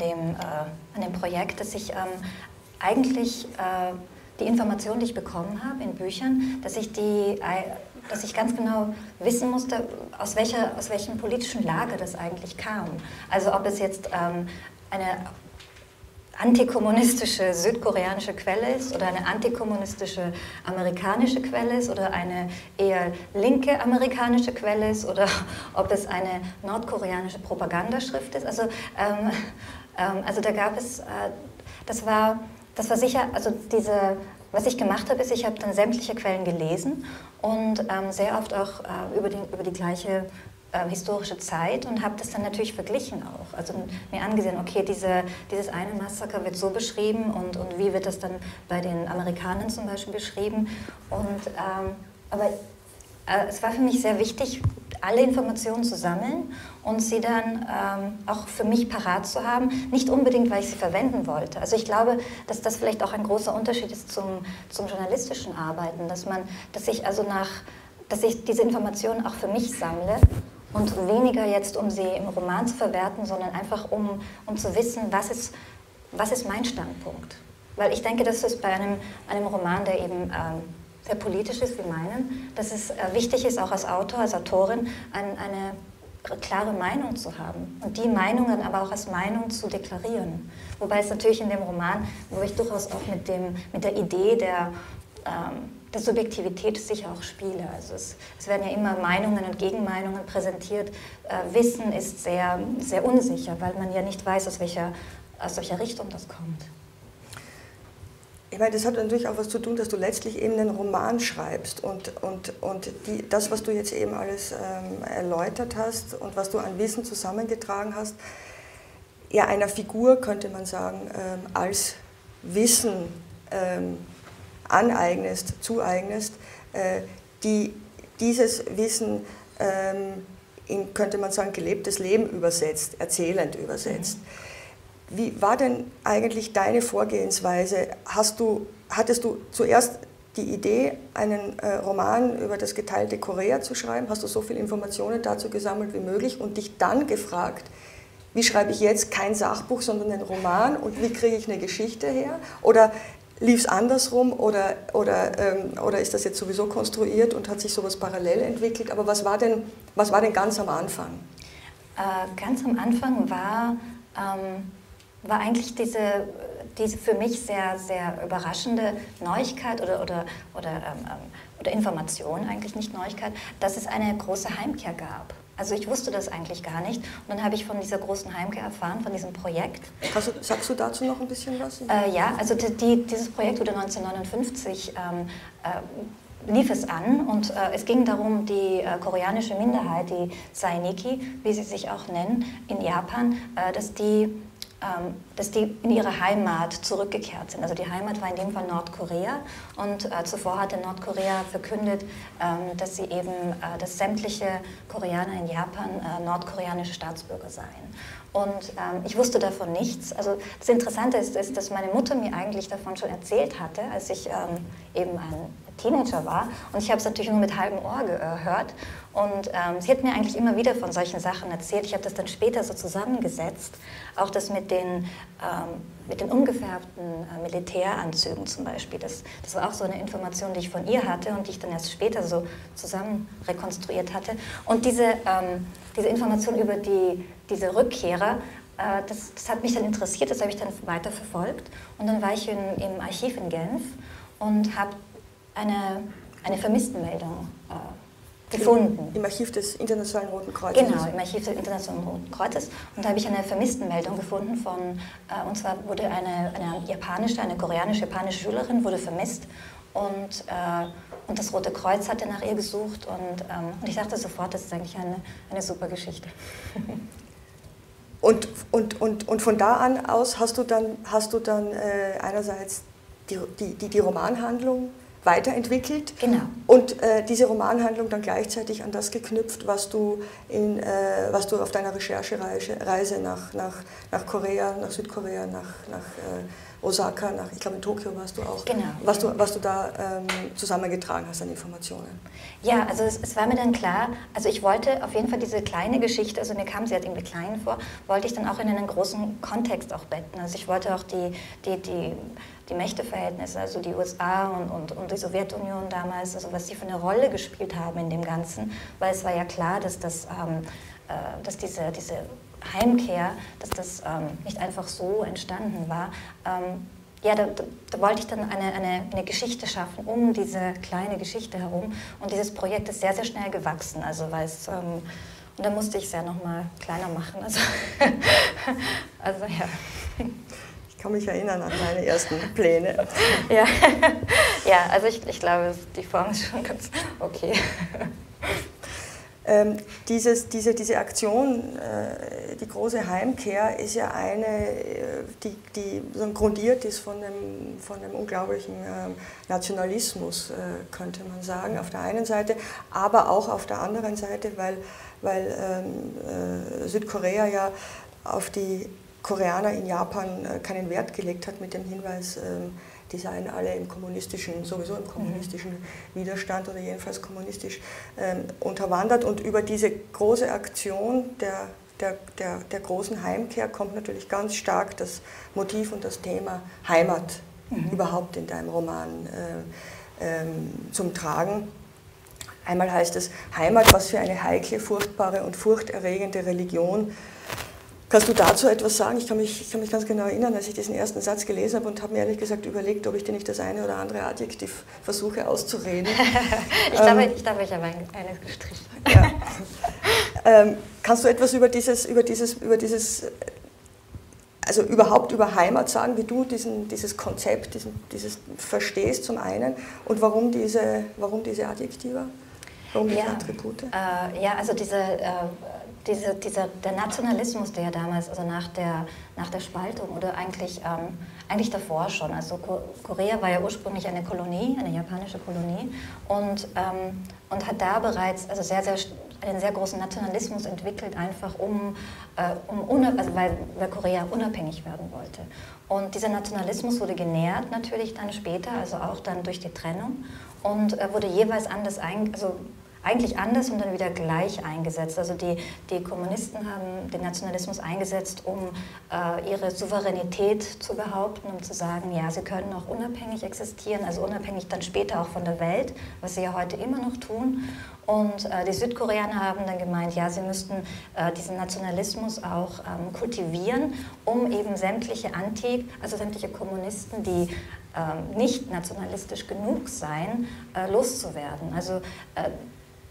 dem Projekt, dass ich eigentlich die Informationen, die ich bekommen habe in Büchern, dass ich ganz genau wissen musste, aus welchem politischen Lager das eigentlich kam. Also ob es jetzt eine antikommunistische südkoreanische Quelle ist oder eine antikommunistische amerikanische Quelle ist oder eine eher linke amerikanische Quelle ist oder ob es eine nordkoreanische Propagandaschrift ist. Also da gab es, das war sicher, also was ich gemacht habe, ist, ich habe dann sämtliche Quellen gelesen und sehr oft auch über die gleiche historische Zeit und habe das dann natürlich verglichen auch. Also mir angesehen, okay, dieses eine Massaker wird so beschrieben und wie wird das dann bei den Amerikanern zum Beispiel beschrieben. Aber es war für mich sehr wichtig, alle Informationen zu sammeln und sie dann auch für mich parat zu haben. Nicht unbedingt, weil ich sie verwenden wollte. Also ich glaube, dass das vielleicht auch ein großer Unterschied ist zum journalistischen Arbeiten, dass ich diese Informationen auch für mich sammle und weniger jetzt, um sie im Roman zu verwerten, sondern einfach, um zu wissen, was ist mein Standpunkt. Weil ich denke, dass es bei einem Roman, der eben sehr politisch ist wie meinen, dass es wichtig ist, auch als Autor, als Autorin, eine klare Meinung zu haben und die Meinung dann aber auch als Meinung zu deklarieren. Wobei es natürlich in dem Roman, wo ich durchaus auch mit der Idee der Subjektivität sicher auch spiele. Also es werden ja immer Meinungen und Gegenmeinungen präsentiert. Wissen ist sehr, sehr unsicher, weil man ja nicht weiß, aus welcher Richtung das kommt. Ich meine, das hat natürlich auch was zu tun, dass du letztlich eben einen Roman schreibst und das, was du jetzt eben alles erläutert hast und was du an Wissen zusammengetragen hast, ja einer Figur, könnte man sagen, als Wissen zueignest, die dieses Wissen in, könnte man sagen, gelebtes Leben übersetzt, erzählend übersetzt. Wie war denn eigentlich deine Vorgehensweise? Hattest du zuerst die Idee, einen Roman über das geteilte Korea zu schreiben? Hast du so viele Informationen dazu gesammelt wie möglich und dich dann gefragt, wie schreibe ich jetzt kein Sachbuch, sondern einen Roman und wie kriege ich eine Geschichte her? Oder lief es andersrum oder ist das jetzt sowieso konstruiert und hat sich sowas parallel entwickelt? Aber was war denn ganz am Anfang? Ganz am Anfang war eigentlich diese für mich sehr, sehr überraschende Neuigkeit oder Information, eigentlich nicht Neuigkeit, dass es eine große Heimkehr gab. Also ich wusste das eigentlich gar nicht. Und dann habe ich von dieser großen Heimkehr erfahren, von diesem Projekt. Sagst du dazu noch ein bisschen was? Ja, also dieses Projekt wurde 1959 lief es an und es ging darum, die koreanische Minderheit, die Saeniki, wie sie sich auch nennen, in Japan, dass die in ihre Heimat zurückgekehrt sind. Also die Heimat war in dem Fall Nordkorea und zuvor hatte Nordkorea verkündet, dass dass sämtliche Koreaner in Japan nordkoreanische Staatsbürger seien. Und ich wusste davon nichts. Also das Interessante ist, dass meine Mutter mir eigentlich davon schon erzählt hatte, als ich eben ein Teenager war. Und ich habe es natürlich nur mit halbem Ohr gehört. Und sie hat mir eigentlich immer wieder von solchen Sachen erzählt. Ich habe das dann später so zusammengesetzt. Auch das mit den umgefärbten Militäranzügen zum Beispiel. Das war auch so eine Information, die ich von ihr hatte und die ich dann erst später so zusammen rekonstruiert hatte. Und diese Information über diese Rückkehrer, das hat mich dann interessiert, das habe ich dann weiter verfolgt. Und dann war ich im Archiv in Genf und habe eine Vermisstenmeldung gefunden. Im Archiv des Internationalen Roten Kreuzes? Genau, im Archiv des Internationalen Roten Kreuzes. Und da habe ich eine Vermisstenmeldung gefunden und zwar wurde eine koreanisch-japanische Schülerin wurde vermisst und das Rote Kreuz hatte nach ihr gesucht und ich dachte sofort, das ist eigentlich eine super Geschichte. Und von da an aus hast du dann einerseits die Romanhandlung weiterentwickelt, genau. Und diese Romanhandlung dann gleichzeitig an das geknüpft, was du auf deiner Recherchereise nach Korea, nach Südkorea, nach Osaka, ich glaube in Tokio warst du auch, genau. was du da zusammengetragen hast an Informationen. Ja, also es war mir dann klar, also ich wollte auf jeden Fall diese kleine Geschichte, also mir kam sie halt irgendwie klein vor, wollte ich dann auch in einen großen Kontext auch betten. Also ich wollte auch die Mächteverhältnisse, also die USA und die Sowjetunion damals, also was sie für eine Rolle gespielt haben in dem Ganzen, weil es war ja klar, dass diese Heimkehr, dass das nicht einfach so entstanden war. Ja, da wollte ich dann eine Geschichte schaffen, um diese kleine Geschichte herum. Und dieses Projekt ist sehr, sehr schnell gewachsen. Also, und da musste ich es ja nochmal kleiner machen. Also ja. Ich kann mich erinnern an meine ersten Pläne. Ja, also ich glaube, die Form ist schon ganz okay. Diese Aktion, die große Heimkehr, ist ja eine, die so grundiert ist von dem unglaublichen Nationalismus, könnte man sagen, auf der einen Seite, aber auch auf der anderen Seite, weil Südkorea ja auf die Koreaner in Japan keinen Wert gelegt hat mit dem Hinweis, die seien alle sowieso im kommunistischen Widerstand oder jedenfalls kommunistisch unterwandert. Und über diese große Aktion der großen Heimkehr kommt natürlich ganz stark das Motiv und das Thema Heimat überhaupt in deinem Roman zum Tragen. Einmal heißt es Heimat, was für eine heikle, furchtbare und furchterregende Religion. Kannst du dazu etwas sagen? Ich kann mich ganz genau erinnern, als ich diesen ersten Satz gelesen habe und habe mir ehrlich gesagt überlegt, ob ich dir nicht das eine oder andere Adjektiv versuche auszureden. Ich glaube, ich habe eines gestrichen. Ja. Kannst du etwas über dieses, also überhaupt über Heimat sagen, wie du dieses Konzept, dieses verstehst zum einen und warum diese Adjektive, warum diese Attribute? Ja, also der Nationalismus, der ja damals, also nach der Spaltung oder eigentlich davor schon, also Korea war ja ursprünglich eine Kolonie, eine japanische Kolonie und hat da bereits also einen sehr großen Nationalismus entwickelt, einfach weil Korea unabhängig werden wollte. Und dieser Nationalismus wurde genährt natürlich dann später, also auch dann durch die Trennung und wurde jeweils eigentlich anders und dann wieder gleich eingesetzt. Also die Kommunisten haben den Nationalismus eingesetzt, um ihre Souveränität zu behaupten, um zu sagen, ja, sie können auch unabhängig existieren, also unabhängig dann später auch von der Welt, was sie ja heute immer noch tun. Und die Südkoreaner haben dann gemeint, ja, sie müssten diesen Nationalismus auch kultivieren, um eben sämtliche Kommunisten, die nicht nationalistisch genug seien, loszuwerden. Also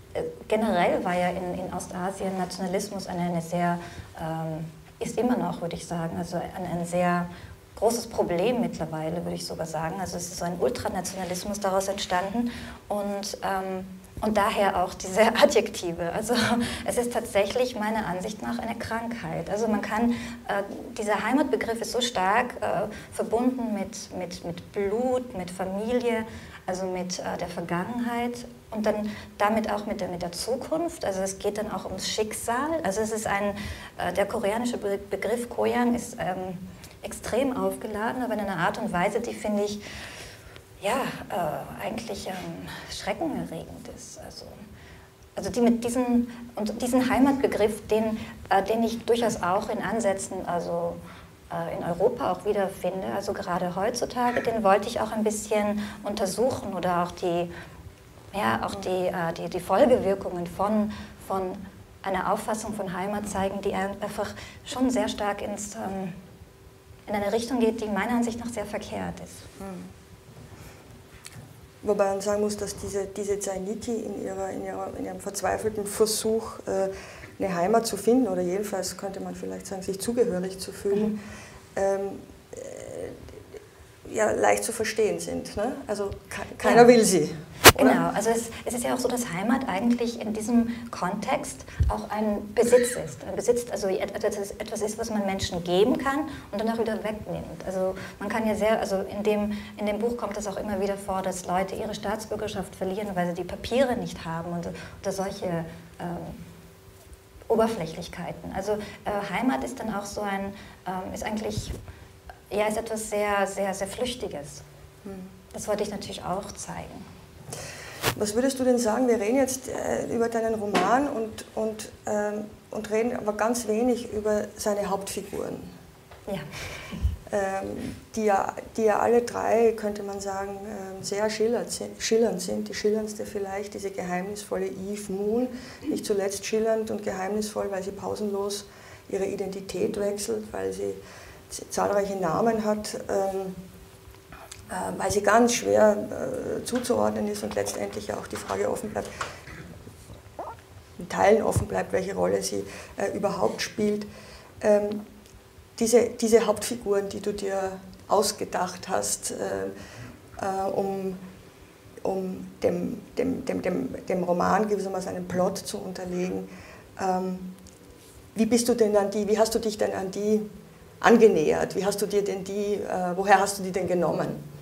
generell war ja in Ostasien Nationalismus eine sehr, ist immer noch, würde ich sagen, also ein sehr großes Problem mittlerweile, würde ich sogar sagen. Also es ist so ein Ultranationalismus daraus entstanden und daher auch diese Adjektive. Also es ist tatsächlich meiner Ansicht nach eine Krankheit. Also man kann, dieser Heimatbegriff ist so stark verbunden mit Blut, mit Familie, also mit der Vergangenheit und dann damit auch mit der Zukunft. Also es geht dann auch ums Schicksal. Also es ist der koreanische Begriff Korean ist extrem aufgeladen, aber in einer Art und Weise, die finde ich eigentlich schreckenerregend ist. Also die mit diesen Heimatbegriff, den ich durchaus auch in Ansätzen, also in Europa auch wiederfinde, also gerade heutzutage, den wollte ich auch ein bisschen untersuchen oder auch die Folgewirkungen von einer Auffassung von Heimat zeigen, die einfach schon sehr stark in eine Richtung geht, die meiner Ansicht nach sehr verkehrt ist. Wobei man sagen muss, dass diese Zainichi in ihrem verzweifelten Versuch, eine Heimat zu finden, oder jedenfalls könnte man vielleicht sagen, sich zugehörig zu fühlen, leicht zu verstehen sind. Ne? Also keiner will sie. Oder? Genau, also es ist ja auch so, dass Heimat eigentlich in diesem Kontext auch ein Besitz ist. Ein Besitz, also etwas ist, was man Menschen geben kann und dann auch wieder wegnimmt. Also man kann ja also in dem Buch kommt es auch immer wieder vor, dass Leute ihre Staatsbürgerschaft verlieren, weil sie die Papiere nicht haben oder solche Oberflächlichkeiten. Also Heimat ist dann auch so ist eigentlich, ist etwas sehr, sehr, sehr Flüchtiges. Das wollte ich natürlich auch zeigen. Was würdest du denn sagen? Wir reden jetzt über deinen Roman und reden aber ganz wenig über seine Hauptfiguren. Ja. Die ja alle drei, könnte man sagen, sehr schillernd sind. Die schillerndste vielleicht, diese geheimnisvolle Eve Moon, nicht zuletzt schillernd und geheimnisvoll, weil sie pausenlos ihre Identität wechselt, weil sie zahlreiche Namen hat, weil sie ganz schwer zuzuordnen ist und letztendlich auch die Frage offen bleibt, in Teilen offen bleibt, welche Rolle sie überhaupt spielt. Diese Hauptfiguren, die du dir ausgedacht hast, um dem Roman gewissermaßen einen Plot zu unterlegen, wie hast du dich denn an die angenähert? Wie hast du dir denn woher hast du die denn genommen?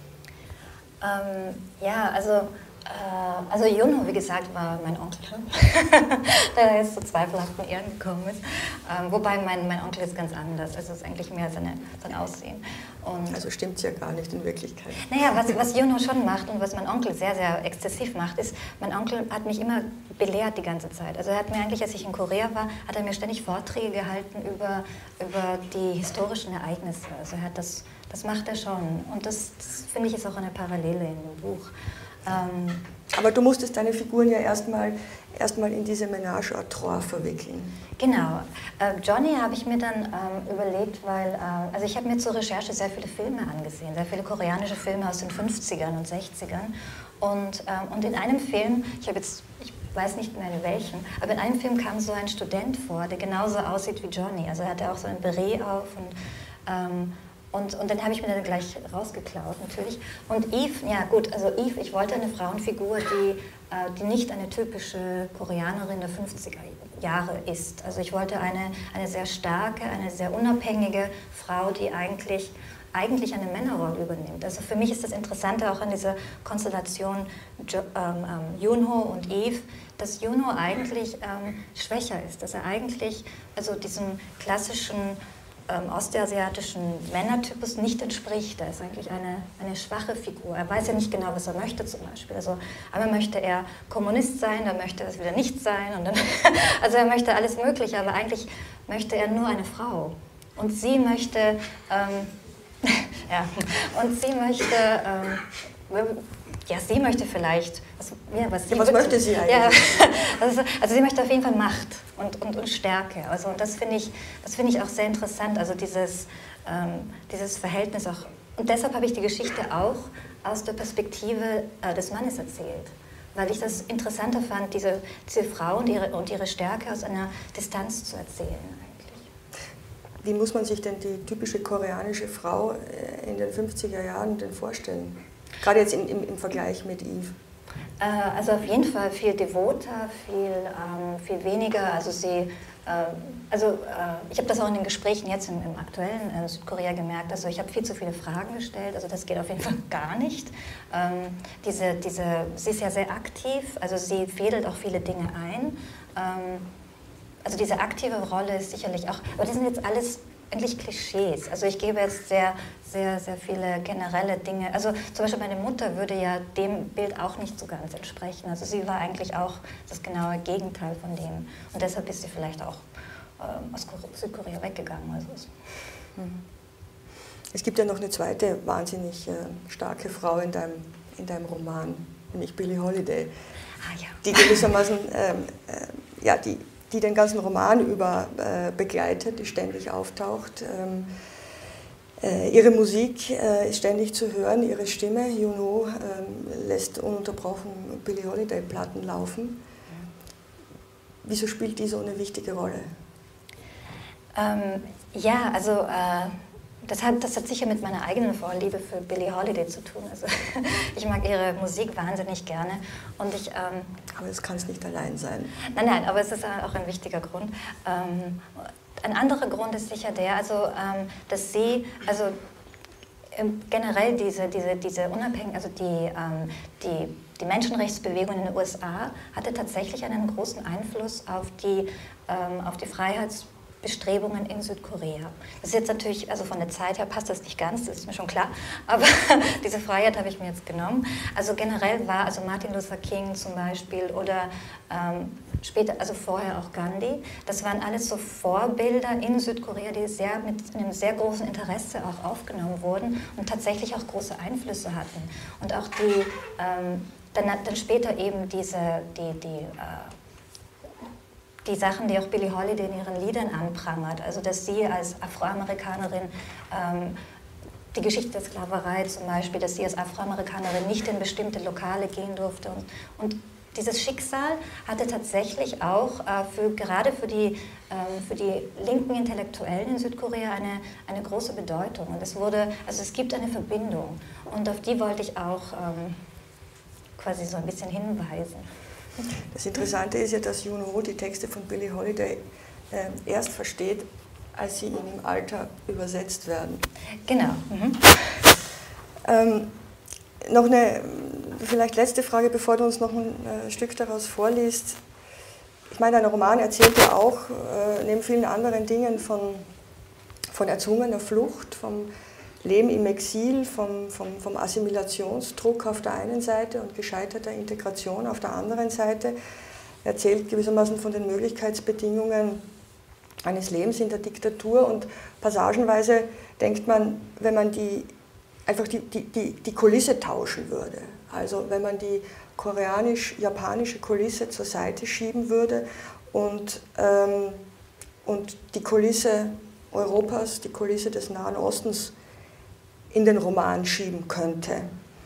Also Junho, wie gesagt, war mein Onkel, der jetzt zu zweifelhaften Ehren gekommen ist. Wobei mein Onkel ist ganz anders, also es ist eigentlich mehr sein Aussehen. Also stimmt es ja gar nicht in Wirklichkeit. Naja, was Junho schon macht und was mein Onkel sehr, sehr exzessiv macht, ist, mein Onkel hat mich immer belehrt die ganze Zeit. Also er hat mir eigentlich, als ich in Korea war, hat er mir ständig Vorträge gehalten über die historischen Ereignisse. Also das macht er schon und das finde ich ist auch eine Parallele in dem Buch. Aber du musstest deine Figuren ja erstmal in diese Ménage à trois verwickeln. Genau. Johnny habe ich mir dann überlegt, weil also ich habe mir zur Recherche sehr viele Filme angesehen, sehr viele koreanische Filme aus den 50ern und 60ern. Und in einem Film, ich weiß nicht mehr in welchem, aber in einem Film kam so ein Student vor, der genauso aussieht wie Johnny. Also er hatte auch so ein Beret auf und den habe ich mir dann gleich rausgeklaut, natürlich. Und Eve, ja gut, also Eve, ich wollte eine Frauenfigur, die nicht eine typische Koreanerin der 50er Jahre ist. Also ich wollte eine sehr starke, eine sehr unabhängige Frau, die eigentlich eine Männerrolle übernimmt. Also für mich ist das Interessante auch an dieser Konstellation Junho und Eve, dass Junho eigentlich schwächer ist, dass er eigentlich also diesem klassischen ostasiatischen Männertypus nicht entspricht. Er ist eigentlich eine schwache Figur. Er weiß ja nicht genau, was er möchte zum Beispiel. Also einmal möchte er Kommunist sein, dann möchte er es wieder nicht sein. Und dann, also er möchte alles Mögliche, aber eigentlich möchte er nur eine Frau. Und sie möchte, sie möchte vielleicht, was möchte sie eigentlich? Ja, also sie möchte auf jeden Fall Macht und Stärke. Also und das finde ich auch sehr interessant. Also dieses Verhältnis auch. Und deshalb habe ich die Geschichte auch aus der Perspektive des Mannes erzählt, weil ich das interessanter fand, diese Frau und ihre Stärke aus einer Distanz zu erzählen eigentlich. Wie muss man sich denn die typische koreanische Frau in den 50er Jahren denn vorstellen? Gerade jetzt im Vergleich mit Eve. Also auf jeden Fall viel devoter, viel weniger. Also ich habe das auch in den Gesprächen jetzt im aktuellen Südkorea gemerkt. Also ich habe viel zu viele Fragen gestellt. Also das geht auf jeden Fall gar nicht. Sie ist ja sehr aktiv. Also sie fädelt auch viele Dinge ein. Also diese aktive Rolle ist sicherlich auch. Aber das sind jetzt alles eigentlich Klischees. Also ich gebe jetzt sehr viele generelle Dinge. Also zum Beispiel meine Mutter würde ja dem Bild auch nicht so ganz entsprechen. Also sie war eigentlich auch das genaue Gegenteil von dem. Und deshalb ist sie vielleicht auch aus Südkorea weggegangen. Also es gibt ja noch eine zweite wahnsinnig starke Frau in deinem Roman, nämlich Billie Holiday, die gewissermaßen die den ganzen Roman über begleitet, die ständig auftaucht. Ihre Musik ist ständig zu hören, ihre Stimme. Yoon-ho lässt ununterbrochen Billie Holiday-Platten laufen. Wieso spielt die so eine wichtige Rolle? Das hat sicher mit meiner eigenen Vorliebe für Billie Holiday zu tun. Also ich mag ihre Musik wahnsinnig gerne. Und aber es kann es nicht allein sein. Nein, aber es ist auch ein wichtiger Grund. Ein anderer Grund ist sicher der, dass sie, generell diese Unabhängigkeit, also die Menschenrechtsbewegung in den USA hatte tatsächlich einen großen Einfluss auf die Freiheitsbestrebungen in Südkorea. Das ist jetzt natürlich, also von der Zeit her passt das nicht ganz, das ist mir schon klar, aber diese Freiheit habe ich mir jetzt genommen. Also generell war Martin Luther King zum Beispiel oder später, also vorher auch Gandhi, das waren alles so Vorbilder in Südkorea, die mit einem sehr großen Interesse auch aufgenommen wurden und tatsächlich auch große Einflüsse hatten. Und auch dann später eben die Sachen, die auch Billie Holiday in ihren Liedern anprangert, also dass sie als Afroamerikanerin die Geschichte der Sklaverei zum Beispiel, dass sie als Afroamerikanerin nicht in bestimmte Lokale gehen durfte und dieses Schicksal hatte tatsächlich auch gerade für die linken Intellektuellen in Südkorea eine große Bedeutung. Und es gibt eine Verbindung. Und auf die wollte ich auch quasi so ein bisschen hinweisen. Das Interessante ist ja, dass Yoon-ho die Texte von Billie Holiday erst versteht, als sie ihm im Alter übersetzt werden. Genau. Noch eine vielleicht letzte Frage, bevor du uns noch ein Stück daraus vorliest. Ich meine, dein Roman erzählt ja auch neben vielen anderen Dingen von erzwungener Flucht, vom Leben im Exil, vom Assimilationsdruck auf der einen Seite und gescheiterter Integration auf der anderen Seite. Er erzählt gewissermaßen von den Möglichkeitsbedingungen eines Lebens in der Diktatur und passagenweise denkt man, wenn man einfach die Kulisse tauschen würde. Also wenn man die koreanisch-japanische Kulisse zur Seite schieben würde und die Kulisse Europas, die Kulisse des Nahen Ostens in den Roman schieben könnte,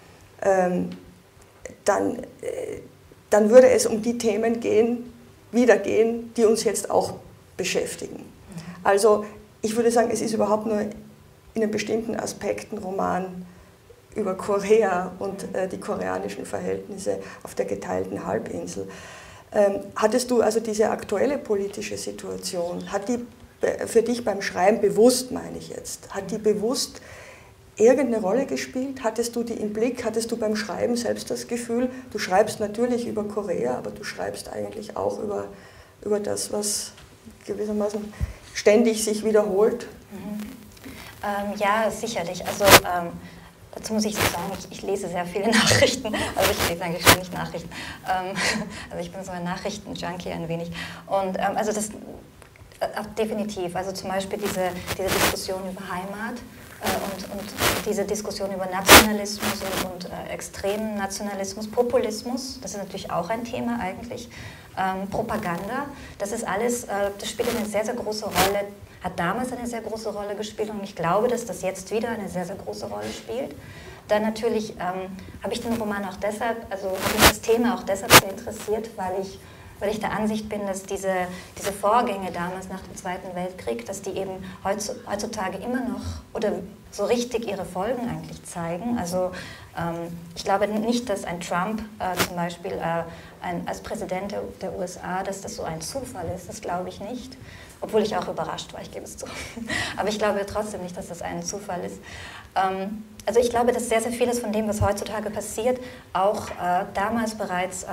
dann würde es um die Themen gehen, die uns jetzt auch beschäftigen. Also ich würde sagen, es ist überhaupt nur in einem bestimmten Aspekt ein Roman über Korea und die koreanischen Verhältnisse auf der geteilten Halbinsel. Hattest du also diese aktuelle politische Situation, hat die für dich beim Schreiben bewusst, meine ich jetzt, hat die bewusst irgendeine Rolle gespielt? Hattest du die im Blick? Hattest du beim Schreiben selbst das Gefühl, du schreibst natürlich über Korea, aber du schreibst eigentlich auch über das, was gewissermaßen ständig sich wiederholt? Ja, sicherlich. Also dazu muss ich so sagen, ich lese sehr viele Nachrichten. Also ich lese eigentlich ständig Nachrichten. Also ich bin so ein Nachrichten-Junkie ein wenig. Und also das definitiv. Also zum Beispiel diese Diskussion über Heimat und diese Diskussion über Nationalismus und extremen Nationalismus, Populismus, das ist natürlich auch ein Thema eigentlich. Propaganda, das ist alles, das spielt eine sehr, sehr große Rolle, hat damals eine sehr große Rolle gespielt und ich glaube, dass das jetzt wieder eine sehr, sehr große Rolle spielt. dann natürlich habe ich den Roman auch deshalb, also habe mich das Thema auch deshalb sehr interessiert, weil ich der Ansicht bin, dass diese Vorgänge damals nach dem Zweiten Weltkrieg, dass die eben heutzutage immer noch oder so richtig ihre Folgen eigentlich zeigen. Also ich glaube nicht, dass ein Trump zum Beispiel als Präsident der USA, dass das so ein Zufall ist, das glaube ich nicht. Obwohl ich auch überrascht war, ich gebe es zu. Aber ich glaube trotzdem nicht, dass das ein Zufall ist. Also ich glaube, dass sehr, sehr vieles von dem, was heutzutage passiert, auch damals bereits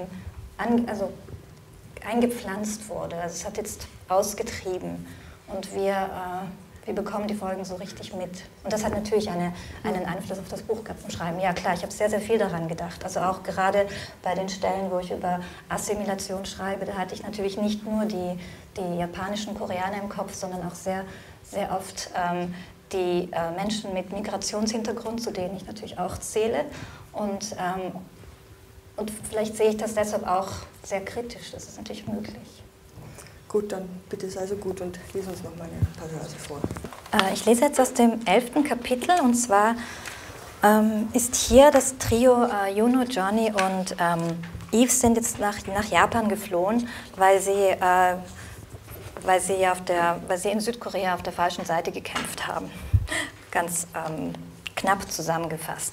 eingepflanzt wurde. Also es hat jetzt ausgetrieben und wir bekommen die Folgen so richtig mit. Und das hat natürlich einen Einfluss auf das Buchschreiben. Ja klar, ich habe sehr, sehr viel daran gedacht. Also auch gerade bei den Stellen, wo ich über Assimilation schreibe, da hatte ich natürlich nicht nur die japanischen Koreaner im Kopf, sondern auch sehr, sehr oft die Menschen mit Migrationshintergrund, zu denen ich natürlich auch zähle. Und vielleicht sehe ich das deshalb auch sehr kritisch, das ist natürlich möglich. Gut, dann bitte sei so gut und lese uns noch mal eine Passage vor. Ich lese jetzt aus dem 11. Kapitel und zwar ist hier das Trio Juno, Johnny und Eve sind jetzt nach Japan geflohen, weil sie in Südkorea auf der falschen Seite gekämpft haben. Ganz knapp zusammengefasst.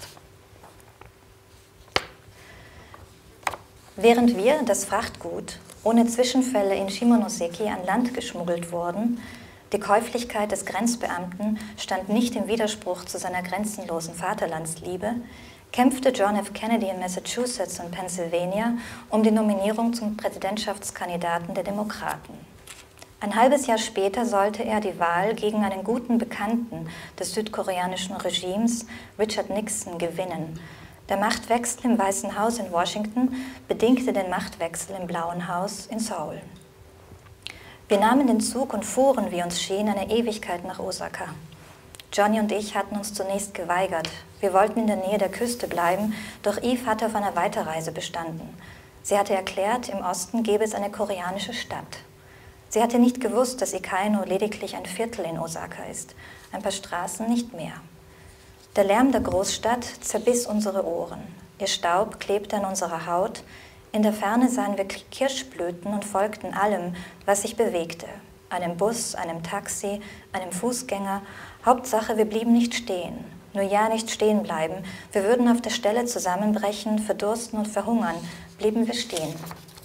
Während wir, das Frachtgut, ohne Zwischenfälle in Shimonoseki an Land geschmuggelt wurden, die Käuflichkeit des Grenzbeamten stand nicht im Widerspruch zu seiner grenzenlosen Vaterlandsliebe, kämpfte John F. Kennedy in Massachusetts und Pennsylvania um die Nominierung zum Präsidentschaftskandidaten der Demokraten. Ein halbes Jahr später sollte er die Wahl gegen einen guten Bekannten des südkoreanischen Regimes, Richard Nixon, gewinnen. Der Machtwechsel im Weißen Haus in Washington bedingte den Machtwechsel im Blauen Haus in Seoul. Wir nahmen den Zug und fuhren, wie uns schien, eine Ewigkeit nach Osaka. Johnny und ich hatten uns zunächst geweigert. Wir wollten in der Nähe der Küste bleiben, doch Eve hatte auf einer Weiterreise bestanden. Sie hatte erklärt, im Osten gäbe es eine koreanische Stadt. Sie hatte nicht gewusst, dass Ikaino lediglich ein Viertel in Osaka ist, ein paar Straßen nicht mehr. Der Lärm der Großstadt zerbiss unsere Ohren. Ihr Staub klebte an unserer Haut. In der Ferne sahen wir Kirschblüten und folgten allem, was sich bewegte. Einem Bus, einem Taxi, einem Fußgänger. Hauptsache, wir blieben nicht stehen. Nur ja, nicht stehen bleiben. Wir würden auf der Stelle zusammenbrechen, verdursten und verhungern. Blieben wir stehen.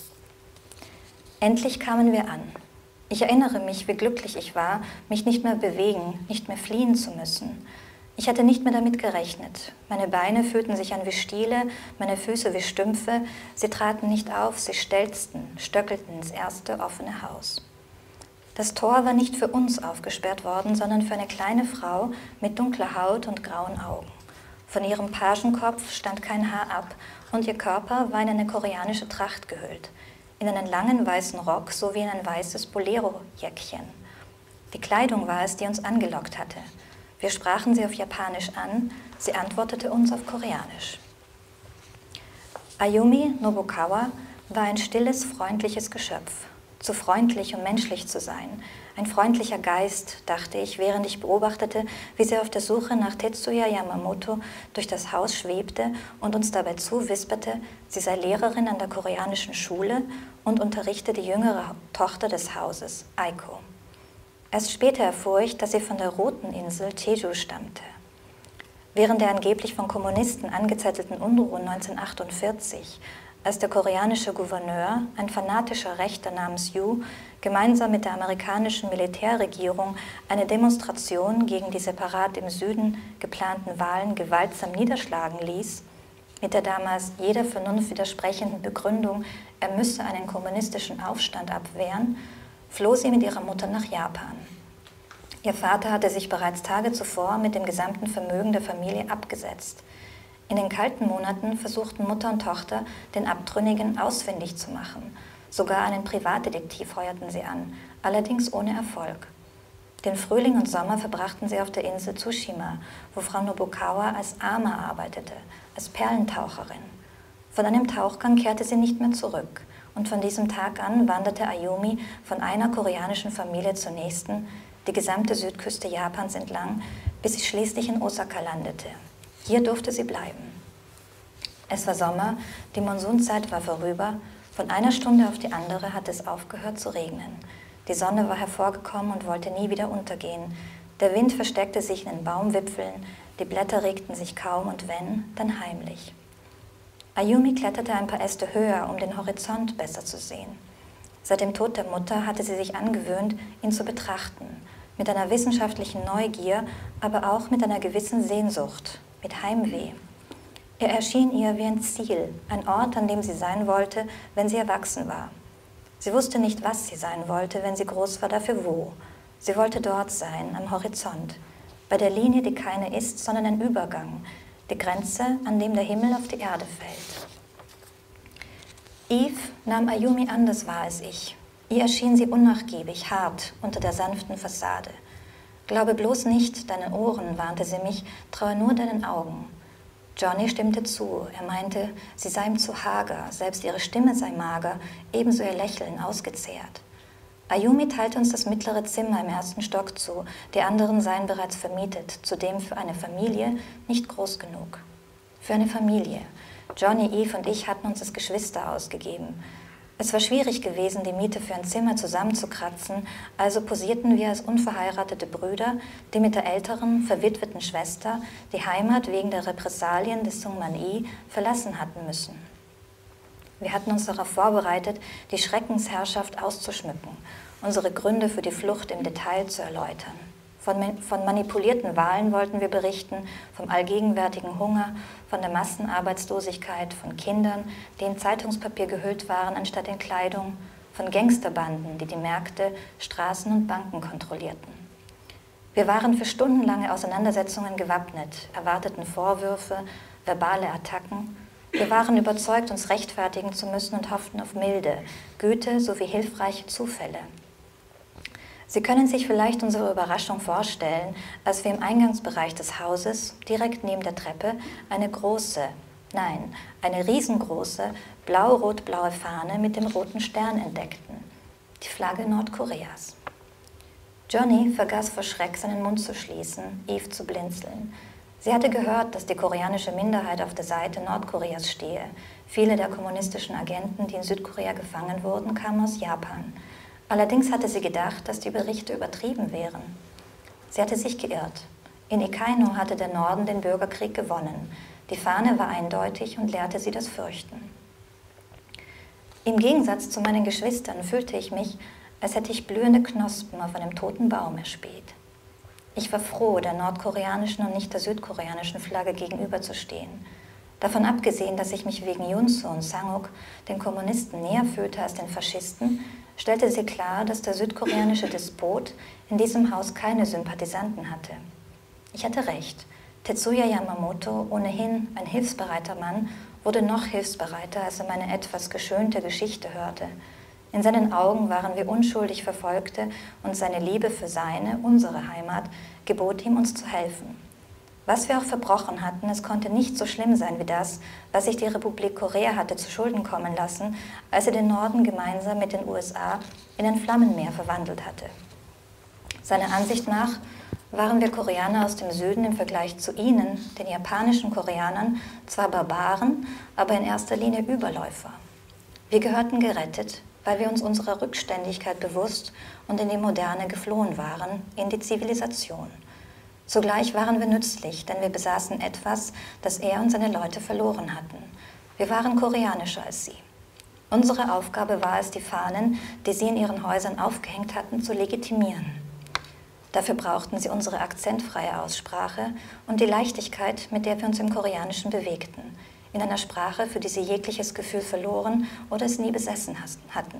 Endlich kamen wir an. Ich erinnere mich, wie glücklich ich war, mich nicht mehr bewegen, nicht mehr fliehen zu müssen. Ich hatte nicht mehr damit gerechnet. Meine Beine fühlten sich an wie Stiele, meine Füße wie Stümpfe. Sie traten nicht auf, sie stelzten, stöckelten ins erste offene Haus. Das Tor war nicht für uns aufgesperrt worden, sondern für eine kleine Frau mit dunkler Haut und grauen Augen. Von ihrem Pagenkopf stand kein Haar ab und ihr Körper war in eine koreanische Tracht gehüllt, in einen langen weißen Rock sowie in ein weißes Bolero-Jäckchen. Die Kleidung war es, die uns angelockt hatte. Wir sprachen sie auf Japanisch an, sie antwortete uns auf Koreanisch. Ayumi Nobukawa war ein stilles, freundliches Geschöpf. Zu freundlich, um menschlich zu sein. Ein freundlicher Geist, dachte ich, während ich beobachtete, wie sie auf der Suche nach Tetsuya Yamamoto durch das Haus schwebte und uns dabei zuwisperte, sie sei Lehrerin an der koreanischen Schule und unterrichte die jüngere Tochter des Hauses, Aiko. Erst später erfuhr ich, dass sie von der roten Insel Jeju stammte. Während der angeblich von Kommunisten angezettelten Unruhen 1948, als der koreanische Gouverneur, ein fanatischer Rechter namens Yu, gemeinsam mit der amerikanischen Militärregierung eine Demonstration gegen die separat im Süden geplanten Wahlen gewaltsam niederschlagen ließ, mit der damals jeder Vernunft widersprechenden Begründung, er müsse einen kommunistischen Aufstand abwehren, floh sie mit ihrer Mutter nach Japan. Ihr Vater hatte sich bereits Tage zuvor mit dem gesamten Vermögen der Familie abgesetzt. In den kalten Monaten versuchten Mutter und Tochter, den Abtrünnigen ausfindig zu machen. Sogar einen Privatdetektiv heuerten sie an, allerdings ohne Erfolg. Den Frühling und Sommer verbrachten sie auf der Insel Tsushima, wo Frau Nobukawa als Ama arbeitete, als Perlentaucherin. Von einem Tauchgang kehrte sie nicht mehr zurück. Und von diesem Tag an wanderte Ayumi von einer koreanischen Familie zur nächsten, die gesamte Südküste Japans entlang, bis sie schließlich in Osaka landete. Hier durfte sie bleiben. Es war Sommer, die Monsunzeit war vorüber, von einer Stunde auf die andere hatte es aufgehört zu regnen. Die Sonne war hervorgekommen und wollte nie wieder untergehen. Der Wind versteckte sich in den Baumwipfeln, die Blätter regten sich kaum und wenn, dann heimlich. Ayumi kletterte ein paar Äste höher, um den Horizont besser zu sehen. Seit dem Tod der Mutter hatte sie sich angewöhnt, ihn zu betrachten, mit einer wissenschaftlichen Neugier, aber auch mit einer gewissen Sehnsucht, mit Heimweh. Er erschien ihr wie ein Ziel, ein Ort, an dem sie sein wollte, wenn sie erwachsen war. Sie wusste nicht, was sie sein wollte, wenn sie groß war, dafür wo. Sie wollte dort sein, am Horizont, bei der Linie, die keine ist, sondern ein Übergang, die Grenze, an dem der Himmel auf die Erde fällt. Eve nahm Ayumi an, das war es ich. Ihr erschien sie unnachgiebig, hart, unter der sanften Fassade. Glaube bloß nicht deinen Ohren, warnte sie mich, traue nur deinen Augen. Johnny stimmte zu. Er meinte, sie sei ihm zu hager, selbst ihre Stimme sei mager, ebenso ihr Lächeln ausgezehrt. Ayumi teilte uns das mittlere Zimmer im ersten Stock zu, die anderen seien bereits vermietet, zudem für eine Familie nicht groß genug. Für eine Familie. Johnny, Eve und ich hatten uns als Geschwister ausgegeben. Es war schwierig gewesen, die Miete für ein Zimmer zusammenzukratzen, also posierten wir als unverheiratete Brüder, die mit der älteren, verwitweten Schwester die Heimat wegen der Repressalien des Sungman-I verlassen hatten müssen. Wir hatten uns darauf vorbereitet, die Schreckensherrschaft auszuschmücken, unsere Gründe für die Flucht im Detail zu erläutern. Von manipulierten Wahlen wollten wir berichten, vom allgegenwärtigen Hunger, von der Massenarbeitslosigkeit, von Kindern, die in Zeitungspapier gehüllt waren anstatt in Kleidung, von Gangsterbanden, die die Märkte, Straßen und Banken kontrollierten. Wir waren für stundenlange Auseinandersetzungen gewappnet, erwarteten Vorwürfe, verbale Attacken. Wir waren überzeugt, uns rechtfertigen zu müssen und hofften auf Milde, Güte sowie hilfreiche Zufälle. Sie können sich vielleicht unsere Überraschung vorstellen, als wir im Eingangsbereich des Hauses, direkt neben der Treppe, eine riesengroße, blau-rot-blaue Fahne mit dem roten Stern entdeckten. Die Flagge Nordkoreas. Johnny vergaß vor Schreck, seinen Mund zu schließen, Eve zu blinzeln. Sie hatte gehört, dass die koreanische Minderheit auf der Seite Nordkoreas stehe. Viele der kommunistischen Agenten, die in Südkorea gefangen wurden, kamen aus Japan. Allerdings hatte sie gedacht, dass die Berichte übertrieben wären. Sie hatte sich geirrt. In Ikaino hatte der Norden den Bürgerkrieg gewonnen. Die Fahne war eindeutig und lehrte sie das Fürchten. Im Gegensatz zu meinen Geschwistern fühlte ich mich, als hätte ich blühende Knospen auf einem toten Baum erspäht. Ich war froh, der nordkoreanischen und nicht der südkoreanischen Flagge gegenüberzustehen. Davon abgesehen, dass ich mich wegen Junso und Sanguk den Kommunisten näher fühlte als den Faschisten, stellte sie klar, dass der südkoreanische Despot in diesem Haus keine Sympathisanten hatte. Ich hatte recht. Tetsuya Yamamoto, ohnehin ein hilfsbereiter Mann, wurde noch hilfsbereiter, als er meine etwas geschönte Geschichte hörte. In seinen Augen waren wir unschuldig Verfolgte und seine Liebe für unsere Heimat, gebot ihm, uns zu helfen. Was wir auch verbrochen hatten, es konnte nicht so schlimm sein wie das, was sich die Republik Korea hatte zu Schulden kommen lassen, als sie den Norden gemeinsam mit den USA in ein Flammenmeer verwandelt hatte. Seiner Ansicht nach waren wir Koreaner aus dem Süden im Vergleich zu ihnen, den japanischen Koreanern, zwar Barbaren, aber in erster Linie Überläufer. Wir gehörten gerettet, weil wir uns unserer Rückständigkeit bewusst und in die Moderne geflohen waren, in die Zivilisation. Zugleich waren wir nützlich, denn wir besaßen etwas, das er und seine Leute verloren hatten. Wir waren koreanischer als sie. Unsere Aufgabe war es, die Fahnen, die sie in ihren Häusern aufgehängt hatten, zu legitimieren. Dafür brauchten sie unsere akzentfreie Aussprache und die Leichtigkeit, mit der wir uns im Koreanischen bewegten, in einer Sprache, für die sie jegliches Gefühl verloren oder es nie besessen hatten.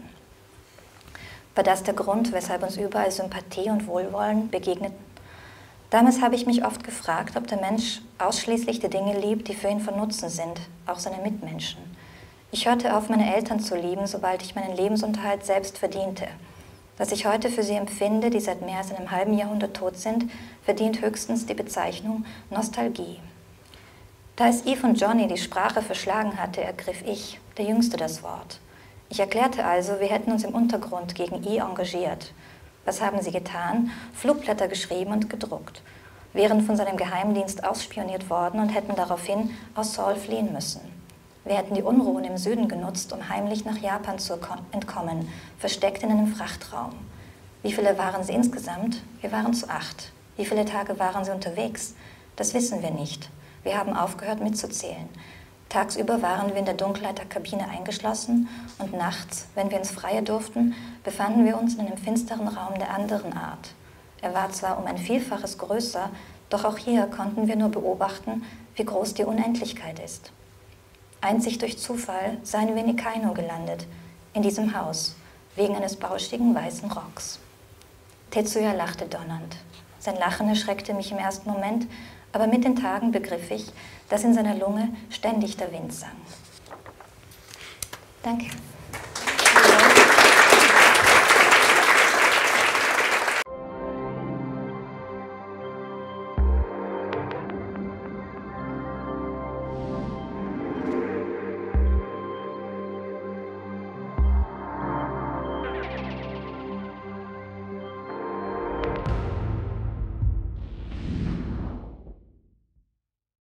War das der Grund, weshalb uns überall Sympathie und Wohlwollen begegneten? Damals habe ich mich oft gefragt, ob der Mensch ausschließlich die Dinge liebt, die für ihn von Nutzen sind, auch seine Mitmenschen. Ich hörte auf, meine Eltern zu lieben, sobald ich meinen Lebensunterhalt selbst verdiente. Was ich heute für sie empfinde, die seit mehr als einem halben Jahrhundert tot sind, verdient höchstens die Bezeichnung Nostalgie. Da es Eve und Johnny die Sprache verschlagen hatte, ergriff ich, der Jüngste, das Wort. Ich erklärte also, wir hätten uns im Untergrund gegen I engagiert. Was haben sie getan? Flugblätter geschrieben und gedruckt. wären von seinem Geheimdienst ausspioniert worden und hätten daraufhin aus Seoul fliehen müssen. Wir hätten die Unruhen im Süden genutzt, um heimlich nach Japan zu entkommen, versteckt in einem Frachtraum. Wie viele waren sie insgesamt? Wir waren zu 8. Wie viele Tage waren sie unterwegs? Das wissen wir nicht. Wir haben aufgehört mitzuzählen. Tagsüber waren wir in der Dunkelheit der Kabine eingeschlossen und nachts, wenn wir ins Freie durften, befanden wir uns in einem finsteren Raum der anderen Art. Er war zwar um ein Vielfaches größer, doch auch hier konnten wir nur beobachten, wie groß die Unendlichkeit ist. Einzig durch Zufall seien wir in Ikaino gelandet, in diesem Haus, wegen eines bauschigen weißen Rocks. Tetsuya lachte donnernd. Sein Lachen erschreckte mich im ersten Moment, aber mit den Tagen begriff ich, dass in seiner Lunge ständig der Wind sang. Danke.